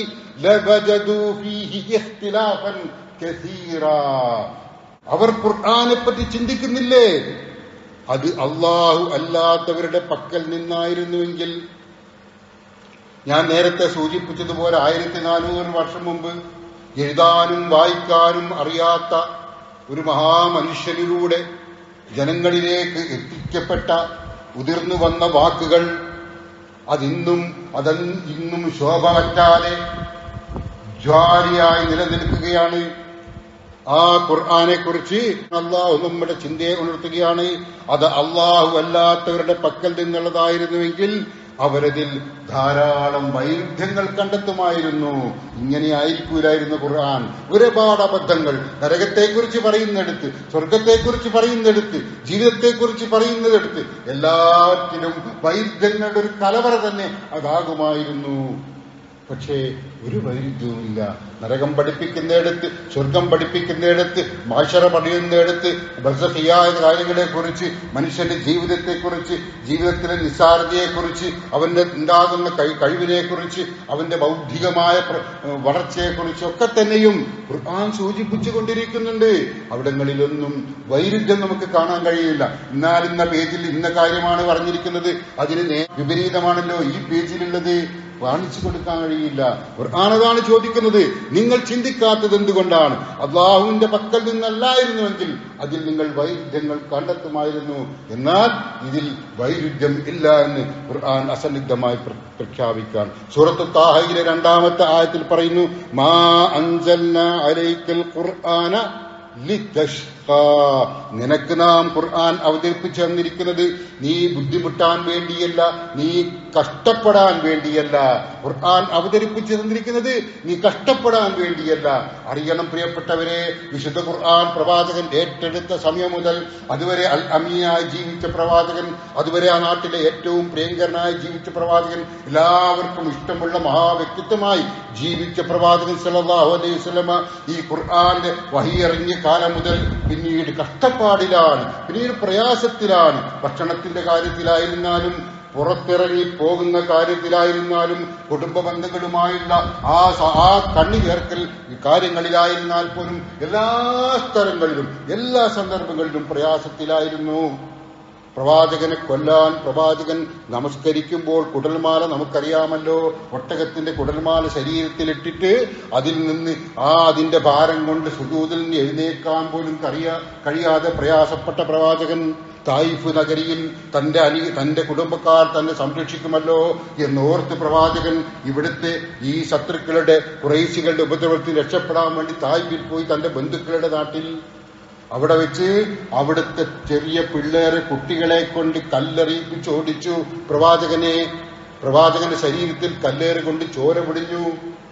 ലവജദൂ ഫീഹി ഇഖ്തിലാഫൻ കസീറാ. അവർ ഖുർആനെ പറ്റി ചിന്തിക്കുന്നില്ലേ? അത് അല്ലാഹു അല്ലാത്തവരുടെ പക്കൽ നിന്നായിരുന്നുവെങ്കിൽ, ഞാൻ നേരത്തെ സൂചിപ്പിച്ചതുപോലെ ആയിരത്തി നാനൂറ് വർഷം മുമ്പ് എഴുതാനും വായിക്കാനും അറിയാത്ത ഒരു മഹാമനുഷ്യനിലൂടെ ജനങ്ങളിലേക്ക് എത്തിക്കപ്പെട്ട ഉതിർന്നു വന്ന വാക്കുകൾ അതിന്നും അതൻ ഇന്നും ശോഭ പറ്റാതെ ജ്വാലിയായി നിലനിൽക്കുകയാണ്. ആ ഖുർആനെ കുറിച്ച് അള്ളാഹു നമ്മുടെ ചിന്തയെ ഉണർത്തുകയാണ്. അത് അള്ളാഹു അല്ലാത്തവരുടെ പക്കൽ നിന്നുള്ളതായിരുന്നുവെങ്കിൽ അവരതിൽ ധാരാളം വൈരുദ്ധ്യങ്ങൾ കണ്ടെത്തുമായിരുന്നു. ഇങ്ങനെയായിരിക്കൂലായിരുന്നു ഖുർആൻ. ഒരുപാട് അബദ്ധങ്ങൾ, നരകത്തെക്കുറിച്ച് പറയുന്നിടത്ത്, സ്വർഗത്തെക്കുറിച്ച് പറയുന്നിടത്ത്, ജീവിതത്തെക്കുറിച്ച് പറയുന്നിടത്ത് എല്ലാറ്റിലും വൈരുദ്ധ്യങ്ങളുടെ ഒരു കലവറ തന്നെ അതാകുമായിരുന്നു. പക്ഷേ ഒരു വൈരുദ്ധ്യവുമില്ല. നരകം പഠിപ്പിക്കുന്നിടത്ത്, സ്വർഗം പഠിപ്പിക്കുന്നിടത്ത്, മാശറ പഠിക്കുന്നിടത്ത്, ബർസഖിയായ കാര്യങ്ങളെക്കുറിച്ച്, മനുഷ്യന്റെ ജീവിതത്തെക്കുറിച്ച്, ജീവിതത്തിലെ നിസ്സാരതയെക്കുറിച്ച്, അവന്റെ ഉണ്ടാകുന്ന കഴിവിനെക്കുറിച്ച്, അവന്റെ ബൗദ്ധികമായ വളർച്ചയെക്കുറിച്ച് ഒക്കെ തന്നെയും ഖുർആൻ സൂചിപ്പിച്ചുകൊണ്ടിരിക്കുന്നുണ്ട്. അവിടങ്ങളിലൊന്നും വൈരുദ്ധ്യം നമുക്ക് കാണാൻ കഴിയില്ല. എന്നാൽ ഇന്ന പേജിൽ ഇന്ന കാര്യമാണ് പറഞ്ഞിരിക്കുന്നത്, അതിന് വിപരീതമാണല്ലോ ഈ പേജിലുള്ളത്, കാണിച്ചു കൊടുക്കാൻ കഴിയില്ല. ഖുർആനതാണ് ചോദിക്കുന്നത്, നിങ്ങൾ ചിന്തിക്കാത്തത് എന്തുകൊണ്ടാണ്? അള്ളാഹുവിന്റെ പക്കൽ നിന്നല്ലായിരുന്നുവെങ്കിൽ അതിൽ നിങ്ങൾ വൈരുദ്ധ്യങ്ങൾ കണ്ടെത്തുമായിരുന്നു. എന്നാൽ ഇതിൽ വൈരുദ്ധ്യം ഇല്ല എന്ന് ഖുർആൻ അസന്നിഗ്ധമായി പ്രഖ്യാപിക്കാൻ. സൂറത്ത് താഹയിലെ രണ്ടാമത്തെ ആയത്തിൽ പറയുന്നു, മാ അൻസൽനാ അലൈക്കൽ ഖുർആന ലിതഷ്ഖാ. നിനക്ക് നാം ഖുർആൻ അവതരിപ്പിച്ചു തന്നിരിക്കുന്നത് നീ ബുദ്ധിമുട്ടാൻ വേണ്ടിയല്ല, നീ കഷ്ടപ്പെടാൻ വേണ്ടിയല്ല. ഖുർആൻ അവതരിപ്പിച്ചു തന്നിരിക്കുന്നത് നീ കഷ്ടപ്പെടാൻ വേണ്ടിയല്ല. അറിയണം പ്രിയപ്പെട്ടവരെ, വിശുദ്ധ ഖുർആൻ പ്രവാചകൻ ഏറ്റെടുത്ത സമയം മുതൽ അതുവരെ അൽ അമീനായി ജീവിച്ച പ്രവാചകൻ, അതുവരെ ആ നാട്ടിലെ ഏറ്റവും പ്രിയങ്കരനായി ജീവിച്ച പ്രവാചകൻ, എല്ലാവർക്കും ഇഷ്ടമുള്ള മഹാവ്യക്തിത്വമായി ജീവിച്ച പ്രവാചകൻ സല്ലല്ലാഹു അലൈഹി വസല്ലമ ഈ ഖുർആന്റെ വഹിയിറങ്ങിയ കാലം മുതൽ പിന്നീട് കഷ്ടപ്പാടിലാണ്, പിന്നീട് പ്രയാസത്തിലാണ്. ഭക്ഷണത്തിന്റെ കാര്യത്തിലായിരുന്നാലും പുറത്തിറങ്ങി പോകുന്ന കാര്യത്തിലായിരുന്നാലും കുടുംബ ബന്ധങ്ങളുമായുള്ള ആ ആ കണ്ണി ചേർക്കൽ കാര്യങ്ങളിലായിരുന്നാൽ പോലും എല്ലാ സ്ഥലങ്ങളിലും എല്ലാ സന്ദർഭങ്ങളിലും പ്രയാസത്തിലായിരുന്നു. പ്രവാചകനെ കൊല്ലാൻ പ്രവാചകൻ നമസ്കരിക്കുമ്പോൾ കുടൽമാല നമുക്കറിയാമല്ലോ, ഒട്ടകത്തിന്റെ കുടൽമാല ശരീരത്തിലിട്ടിട്ട് അതിൽ നിന്ന് ആ അതിന്റെ ഭാരം കൊണ്ട് സുജൂദിൽ നിന്ന് എഴുന്നേക്കാൻ പോലും കഴിയാ കഴിയാതെ പ്രയാസപ്പെട്ട പ്രവാചകൻ തായിഫ് നഗരിയിൽ തന്റെ അനി തന്റെ കുടുംബക്കാർ തന്നെ സംരക്ഷിക്കുമല്ലോ എന്നോർത്ത് പ്രവാചകൻ ഇവിടുത്തെ ഈ ശത്രുക്കളുടെ ഖുറൈശികളുടെ ഉപദ്രവത്തിൽ രക്ഷപ്പെടാൻ വേണ്ടി തായിഫിൽ പോയി തന്റെ ബന്ധുക്കളുടെ നാട്ടിൽ അവിടെ വെച്ച് അവിടുത്തെ ചെറിയ പിള്ളേരെ കുട്ടികളെ കൊണ്ട് കല്ലെറിയിപ്പിച്ച് ഓടിച്ചു. പ്രവാചകനെ പ്രവാചകന്റെ ശരീരത്തിൽ കല്ലേറ് കൊണ്ട് ചോര പിടിഞ്ഞു.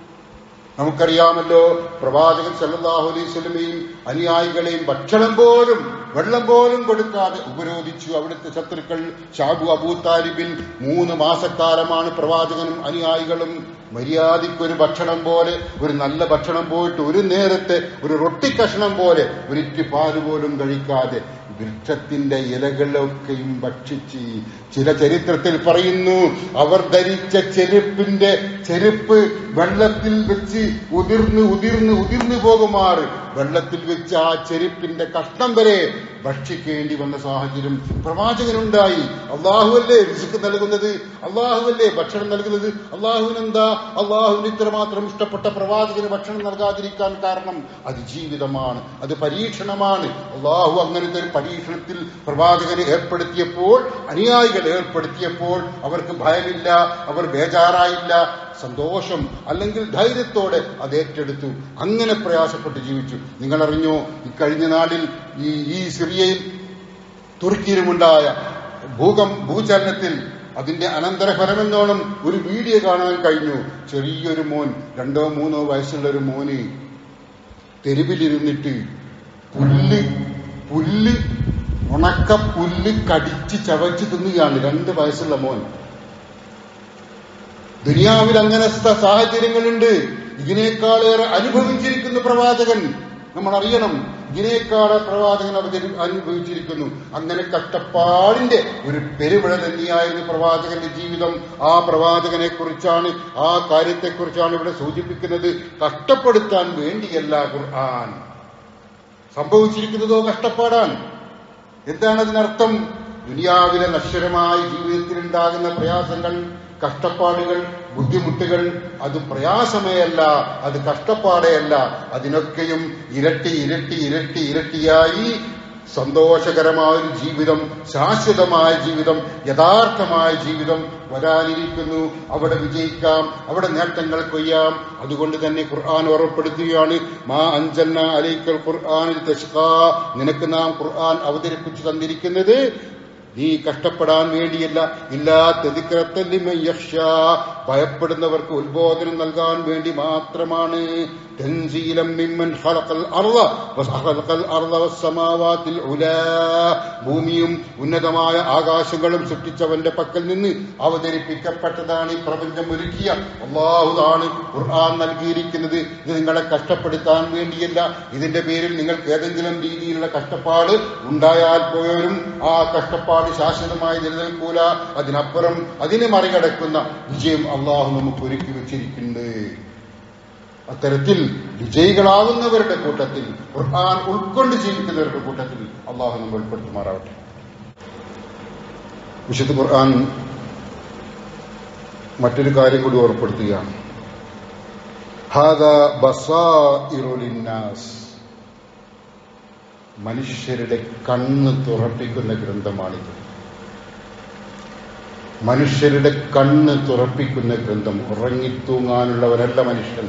നമുക്കറിയാമല്ലോ, പ്രവാചകൻ സല്ലല്ലാഹു അലൈഹി വസല്ലമയും അനുയായികളെയും ഭക്ഷണം പോലും വെള്ളം പോലും കൊടുക്കാതെ ഉപരോധിച്ചു അവിടുത്തെ ശത്രുക്കൾ. ഷാബു അബൂ താലിബിൻ മൂന്ന് മാസക്കാലമാണ് പ്രവാചകനും അനുയായികളും മര്യാദയ്ക്കൊരു ഭക്ഷണം പോലെ, ഒരു നല്ല ഭക്ഷണം പോയിട്ട് ഒരു നേരത്തെ ഒരു റൊട്ടി കഷ്ണം പോലെ ഒരിറ്റ് പാല് പോലും കഴിക്കാതെ വൃക്ഷത്തിന്റെ ഇലകളൊക്കെയും ഭക്ഷിച്ച്. ചില ചരിത്രത്തിൽ പറയുന്നു, അവർ ധരിച്ച ചെരുപ്പിന്റെ ചെരുപ്പ് വെള്ളത്തിൽ വെച്ച് ഉതിർന്ന് ഉതിർന്ന് ഉതിർന്നു പോകുമാറ് വെള്ളത്തിൽ വെച്ച് ആ ചെരുപ്പിന്റെ കഷ്ണം വരെ ഭക്ഷിക്കേണ്ടി വന്ന സാഹചര്യം പ്രവാചകനുണ്ടായി. അള്ളാഹുവല്ലേ റിസ്ക് നൽകുന്നത്, അള്ളാഹുവല്ലേ ഭക്ഷണം നൽകുന്നത്. അള്ളാഹുവിനെന്താ അള്ളാഹുവിന് ഇത്രമാത്രം ഇഷ്ടപ്പെട്ട പ്രവാചകന് ഭക്ഷണം നൽകാതിരിക്കാൻ കാരണം? അത് ജീവിതമാണ്, അത് പരീക്ഷണമാണ്. അള്ളാഹു അങ്ങനത്തെ ഒരു പരീക്ഷണത്തിൽ പ്രവാചകനെ ഏർപ്പെടുത്തിയപ്പോൾ, അനുയായികൾ ഏർപ്പെടുത്തിയപ്പോൾ അവർക്ക് ഭയമില്ല, അവർ ബേജാറായില്ല, സന്തോഷം അല്ലെങ്കിൽ ധൈര്യത്തോടെ അത് ഏറ്റെടുത്തു. അങ്ങനെ പ്രയാസപ്പെട്ട് ജീവിച്ചു. നിങ്ങളറിഞ്ഞോ, ഇക്കഴിഞ്ഞ നാളിൽ ഈ ഈ സിറിയയിൽ തുർക്കിയിലുമുണ്ടായ ഭൂകം ഭൂചലനത്തിൽ അതിന്റെ അനന്തരഫലമെന്നോണം ഒരു വീഡിയോ കാണാൻ കഴിഞ്ഞു. ചെറിയൊരു മോൻ, രണ്ടോ മൂന്നോ വയസ്സുള്ള ഒരു മോന് തെരുവിലിരുന്നിട്ട് പുല്ല് പുല്ല് ഉണക്ക പുല്ല് കടിച്ച് ചവച്ച് തിന്നുകയാണ്. രണ്ട് വയസ്സുള്ള മോൻ. ദുനിയാവിൽ അങ്ങനെ സാഹചര്യങ്ങളുണ്ട്. ഇതിനേക്കാളേറെ അനുഭവിച്ചിരിക്കുന്ന പ്രവാചകൻ നമ്മൾ അറിയണം. ഇതിനേക്കാളെ പ്രവാചകൻ അവതരി അനുഭവിച്ചിരിക്കുന്നു. അങ്ങനെ കഷ്ടപ്പാടിന്റെ ഒരു പെരുമഴ തന്നെയായിരുന്നു പ്രവാചകന്റെ ജീവിതം. ആ പ്രവാചകനെ കുറിച്ചാണ്, ആ കാര്യത്തെക്കുറിച്ചാണ് ഇവിടെ സൂചിപ്പിക്കുന്നത്. കഷ്ടപ്പെടുത്താൻ വേണ്ടിയല്ല ഖുർആൻ. സംഭവിച്ചിരിക്കുന്നതോ കഷ്ടപ്പാടാണ്. എന്താണ് അതിനർത്ഥം? ദുനിയാവിലെ നശ്വരമായ ജീവിതത്തിലുണ്ടാകുന്ന പ്രയാസങ്ങൾ, കഷ്ടപ്പാടുകൾ, ബുദ്ധിമുട്ടുകൾ, അത് പ്രയാസമേ അല്ല, അത് കഷ്ടപ്പാടേ അല്ല. അതിനൊക്കെയും ഇരട്ടി ഇരട്ടി ഇരട്ടി ഇരട്ടിയായി സന്തോഷകരമായ ഒരു ജീവിതം, ശാശ്വതമായ ജീവിതം, യഥാർത്ഥമായ ജീവിതം വരാനിരിക്കുന്നു. അവിടെ വിജയിക്കാം, അവിടെ നേട്ടങ്ങൾ കൊയ്യാം. അതുകൊണ്ട് തന്നെ ഖുർആൻ ഓർമ്മപ്പെടുത്തുകയാണ്, മാ അൻസൽന അലൈക്കൽ ഖുർആനിൽ തശ്ഖാ, നിനക്ക് നാം ഖുർആൻ അവതരിപ്പിച്ചു തന്നിരിക്കുന്നത് നീ കഷ്ടപ്പെടാൻ വേണ്ടിയല്ല, ഇല്ലാ തദ്കിറത്തൻ ലിമൻ യഖ്ശാ, ഭയപ്പെടുന്നവർക്ക് ഉത്ബോധനം നൽകാൻ വേണ്ടി മാത്രമാണ്. തൻസീലം മിമ്മൻ ഖലഖൽ അർള വഖലഖൽ അർള വസ്സമാവാതിൽ ഉലാ, ഭൂമിയും ഉന്നതമായ ആകാശങ്ങളും സൃഷ്ടിച്ചവന്റെ പക്കൽ നിന്ന് അവതരിപ്പിക്കപ്പെട്ടതാണ് ഈ പ്രപഞ്ചം ഒരുക്കിയ അല്ലാഹുവാണ് ഖുർആൻ നൽകിയിരിക്കുന്നത്. ഇത് നിങ്ങളെ കഷ്ടപ്പെടുത്താൻ വേണ്ടിയല്ല. ഇതിന്റെ പേരിൽ നിങ്ങൾക്ക് ഏതെങ്കിലും രീതിയിലുള്ള കഷ്ടപ്പാട് ഉണ്ടായാൽ പോലും ആ കഷ്ടപ്പാട് ശാശ്വതമായി നിലനിൽക്കൂല. അതിനപ്പുറം അതിനെ മറികടക്കുന്ന വിജയം അള്ളാഹു നമുക്ക് ഒരുക്കി വെച്ചിരിക്കുന്നത്. അത്തരത്തിൽ വിജയികളാവുന്നവരുടെ കൂട്ടത്തിൽ, ഖുർആൻ ഉൾക്കൊണ്ട് ജീവിക്കുന്നവരുടെ കൂട്ടത്തിൽ അള്ളാഹു നമ്മൾ ഉൾപ്പെടുത്തുമാറാവട്ടെ. വിശുദ്ധ ഖുർആൻ മറ്റൊരു കാര്യം കൂടി ഓർമ്മപ്പെടുത്തുകയാണ്. ഹാദാ ബസായിറു ലിന്നാസ്, മനുഷ്യരുടെ കണ്ണ് തുറപ്പിക്കുന്ന ഗ്രന്ഥമാണിത്. മനുഷ്യരുടെ കണ്ണ് തുറപ്പിക്കുന്ന ഗ്രന്ഥം. ഉറങ്ങിത്തൂങ്ങാനുള്ളവരല്ല മനുഷ്യൻ.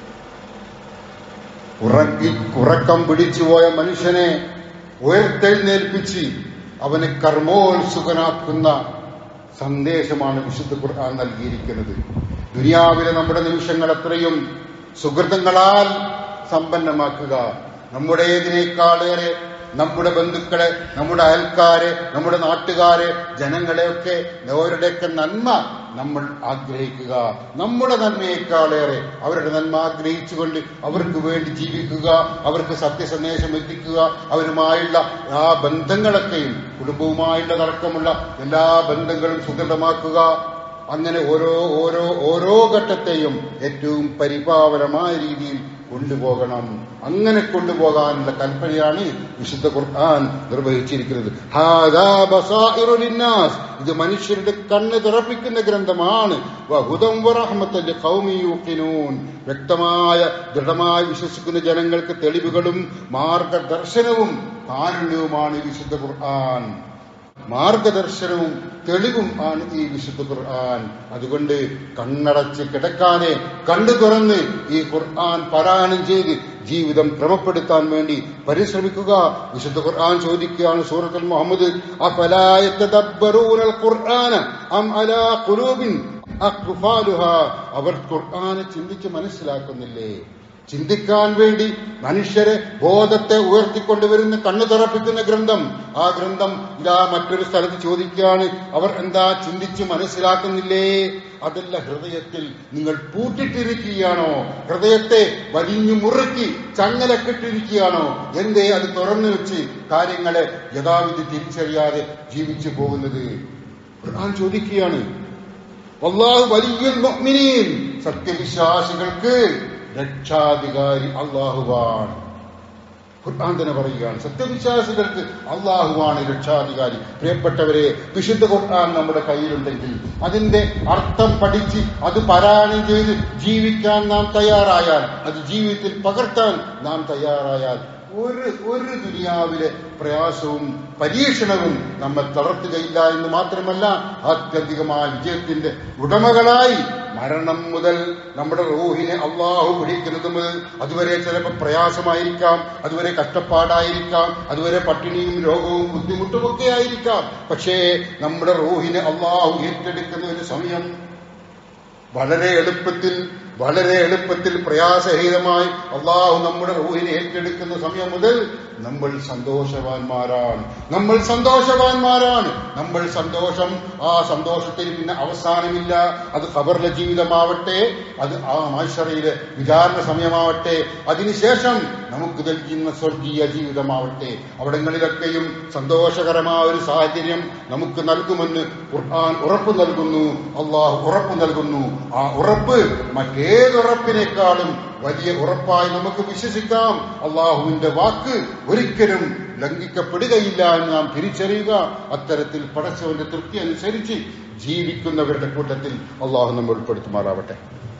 ഉറങ്ങി ഉറക്കം പിടിച്ചുപോയ മനുഷ്യനെ ഉയർത്തെഴുന്നേൽപ്പിച്ച് അവനെ കർമ്മോത്സുകനാക്കുന്ന സന്ദേശമാണ് വിശുദ്ധ ഖുർആൻ നൽകിയിരിക്കുന്നത്. ദുനിയാവിലെ നമ്മുടെ നിമിഷങ്ങൾ എത്രയും സുഹൃത്തുക്കളാൽ സമ്പന്നമാക്കുക. നമ്മുടേതിനേക്കാളേറെ നമ്മുടെ ബന്ധുക്കളെ, നമ്മുടെ അയൽക്കാരെ, നമ്മുടെ നാട്ടുകാരെ, ജനങ്ങളെയൊക്കെ അവരുടെയൊക്കെ നന്മ നമ്മൾ ആഗ്രഹിക്കുക. നമ്മുടെ നന്മയേക്കാളേറെ അവരുടെ നന്മ ആഗ്രഹിച്ചുകൊണ്ട് അവർക്ക് വേണ്ടി ജീവിക്കുക, അവർക്ക് സത്യസന്ദേശം എത്തിക്കുക, അവരുമായുള്ള ആ ബന്ധങ്ങളൊക്കെയും കുടുംബവുമായുള്ളതടക്കമുള്ള എല്ലാ ബന്ധങ്ങളും സുദൃഢമാക്കുക. അങ്ങനെ ഓരോ ഓരോ ഓരോ ഘട്ടത്തെയും ഏറ്റവും പരിപാവനമായ രീതിയിൽ കൊണ്ടുപോകണം. അങ്ങനെ കൊണ്ടുപോകാനുള്ള കൽപ്പനയാണ് വിശുദ്ധ ഖുർആൻ നിർവഹിച്ചിരിക്കുന്നത്. ഹാദാ ബസായിറു ലിന്നാസ്, ഇത് മനുഷ്യരുടെ കണ്ണ് തുറപ്പിക്കുന്ന ഗ്രന്ഥമാണ്. വഹുദം വറഹ്മത്തുൽ ലിഖൗമി യൂഖിനൂൻ, വ്യക്തമായ ദൃഢമായി വിശ്വസിക്കുന്ന ജനങ്ങൾക്ക് തെളിവുകളും മാർഗദർശനവും കാരുണ്യവുമാണ് വിശുദ്ധ ഖുർആൻ. മാർഗദർശനവും തെളിവും ആണ് ഈ വിശുദ്ധ ഖുർആൻ. അതുകൊണ്ട് കണ്ണടച്ച് കിടക്കാനെ കണ്ണു തുറന്ന് ഈ ഖുർആൻ പാരായണം ചെയ്ത് ജീവിതം ക്രമപ്പെടുത്താൻ വേണ്ടി പരിശ്രമിക്കുക. വിശുദ്ധ ഖുർആൻ ചോദിക്കുകയാണ് സൂറത്തുൽ മുഹമ്മദ്, അഫലാ യതദബ്ബറൂനൽ ഖുർആന അം അലാ ഖുലൂബിൻ അഖ്ഫാലുഹാ, അവർ ഖുർആനെ ചിന്തിച്ച് മനസ്സിലാക്കുന്നില്ലേ? ചിന്തിക്കാൻ വേണ്ടി മനുഷ്യരെ ബോധത്തെ ഉയർത്തിക്കൊണ്ടുവരുന്ന കണ്ണു തുറപ്പിക്കുന്ന ഗ്രന്ഥം. ആ ഗ്രന്ഥം ഇതാ മറ്റൊരു സ്ഥലത്ത് ചോദിക്കുകയാണ്, അവർ എന്താ ചിന്തിച്ച് മനസ്സിലാക്കുന്നില്ലേ? അതല്ല, ഹൃദയത്തിൽ നിങ്ങൾ പൂട്ടിട്ടിരിക്കുകയാണോ? ഹൃദയത്തെ വലിഞ്ഞു മുറുക്കി ചങ്ങലക്കിട്ടിരിക്കുകയാണോ? എന്തേ അത് തുറന്നു വെച്ച് കാര്യങ്ങളെ യഥാവിധി തിരിച്ചറിയാതെ ജീവിച്ചു പോകുന്നത്? ഖുർആൻ ചോദിക്കുകയാണ്. വല്ലാഹു വലിയുൽ മുഅ്മിനീൻ, സത്യവിശ്വാസികൾക്ക് രക്ഷാധികാരി അള്ളാഹുവാണ്. ഖുർആൻ തന്നെ പറയുകയാണ്, സത്യവിശ്വാസികൾക്ക് അള്ളാഹുവാണ് രക്ഷാധികാരി. പ്രിയപ്പെട്ടവരെ, വിശുദ്ധ ഖുർആൻ നമ്മുടെ കയ്യിലുണ്ടെങ്കിൽ അതിന്റെ അർത്ഥം പഠിച്ച് അത് പാരായണം ചെയ്ത് ജീവിക്കാൻ നാം തയ്യാറായാൽ, അത് ജീവിതത്തിൽ പകർത്താൻ നാം തയ്യാറായാൽ ഒരു ഒരു ദുനിയാവിലെ പ്രയാസവും പരീക്ഷണവും നമ്മെ തളർത്തുകയില്ല എന്ന് മാത്രമല്ല, ആത്യന്തികമായ വിജയത്തിന്റെ ഉടമകളായി മരണം മുതൽ നമ്മുടെ റൂഹിനെ അള്ളാഹു പിടിക്കുന്നത് മുതൽ അതുവരെ ചിലപ്പോൾ പ്രയാസമായിരിക്കാം, അതുവരെ കഷ്ടപ്പാടായിരിക്കാം, അതുവരെ പട്ടിണിയും രോഗവും ബുദ്ധിമുട്ടുമൊക്കെ ആയിരിക്കാം. പക്ഷേ നമ്മുടെ റൂഹിനെ അള്ളാഹു ഏറ്റെടുക്കുന്ന ഒരു സമയം വളരെ എളുപ്പത്തിൽ വളരെ എളുപ്പത്തിൽ പ്രയാസരഹിതമായി അള്ളാഹു നമ്മുടെ റൂഹിനെ ഏറ്റെടുക്കുന്ന സമയം മുതൽ നമ്മൾ സന്തോഷവാന്മാരാണ്. നമ്മൾ സന്തോഷവാന്മാരാണ്. നമ്മൾ സന്തോഷം, ആ സന്തോഷത്തിന് പിന്നെ അവസാനമില്ല. അത് ഖബറിലെ ജീവിതമാവട്ടെ, അത് ആ മഹ്ശറിലെ വിചാരണ സമയമാവട്ടെ, അതിനുശേഷം നമുക്ക് നൽകുന്ന സ്വർഗീയ ജീവിതമാവട്ടെ, അവിടങ്ങളിലൊക്കെയും സന്തോഷകരമായ ഒരു സാഹചര്യം നമുക്ക് നൽകുമെന്ന് ഖുർആൻ ഉറപ്പ് നൽകുന്നു, അള്ളാഹു ഉറപ്പ് നൽകുന്നു. ആ ഉറപ്പ് മറ്റേതുറപ്പിനേക്കാളും വലിയ ഉറപ്പായി നമുക്ക് വിശ്വസിക്കാം. അള്ളാഹുവിന്റെ വാക്ക് ഒരിക്കലും ലംഘിക്കപ്പെടുകയില്ല എന്ന് നാം തിരിച്ചറിയുക. അത്തരത്തിൽ പടച്ചവന്റെ തൃപ്തി അനുസരിച്ച് ജീവിക്കുന്നവരുടെ കൂട്ടത്തിൽ അള്ളാഹു നമ്മൾ ഉൾപ്പെടുത്തുമാറാവട്ടെ.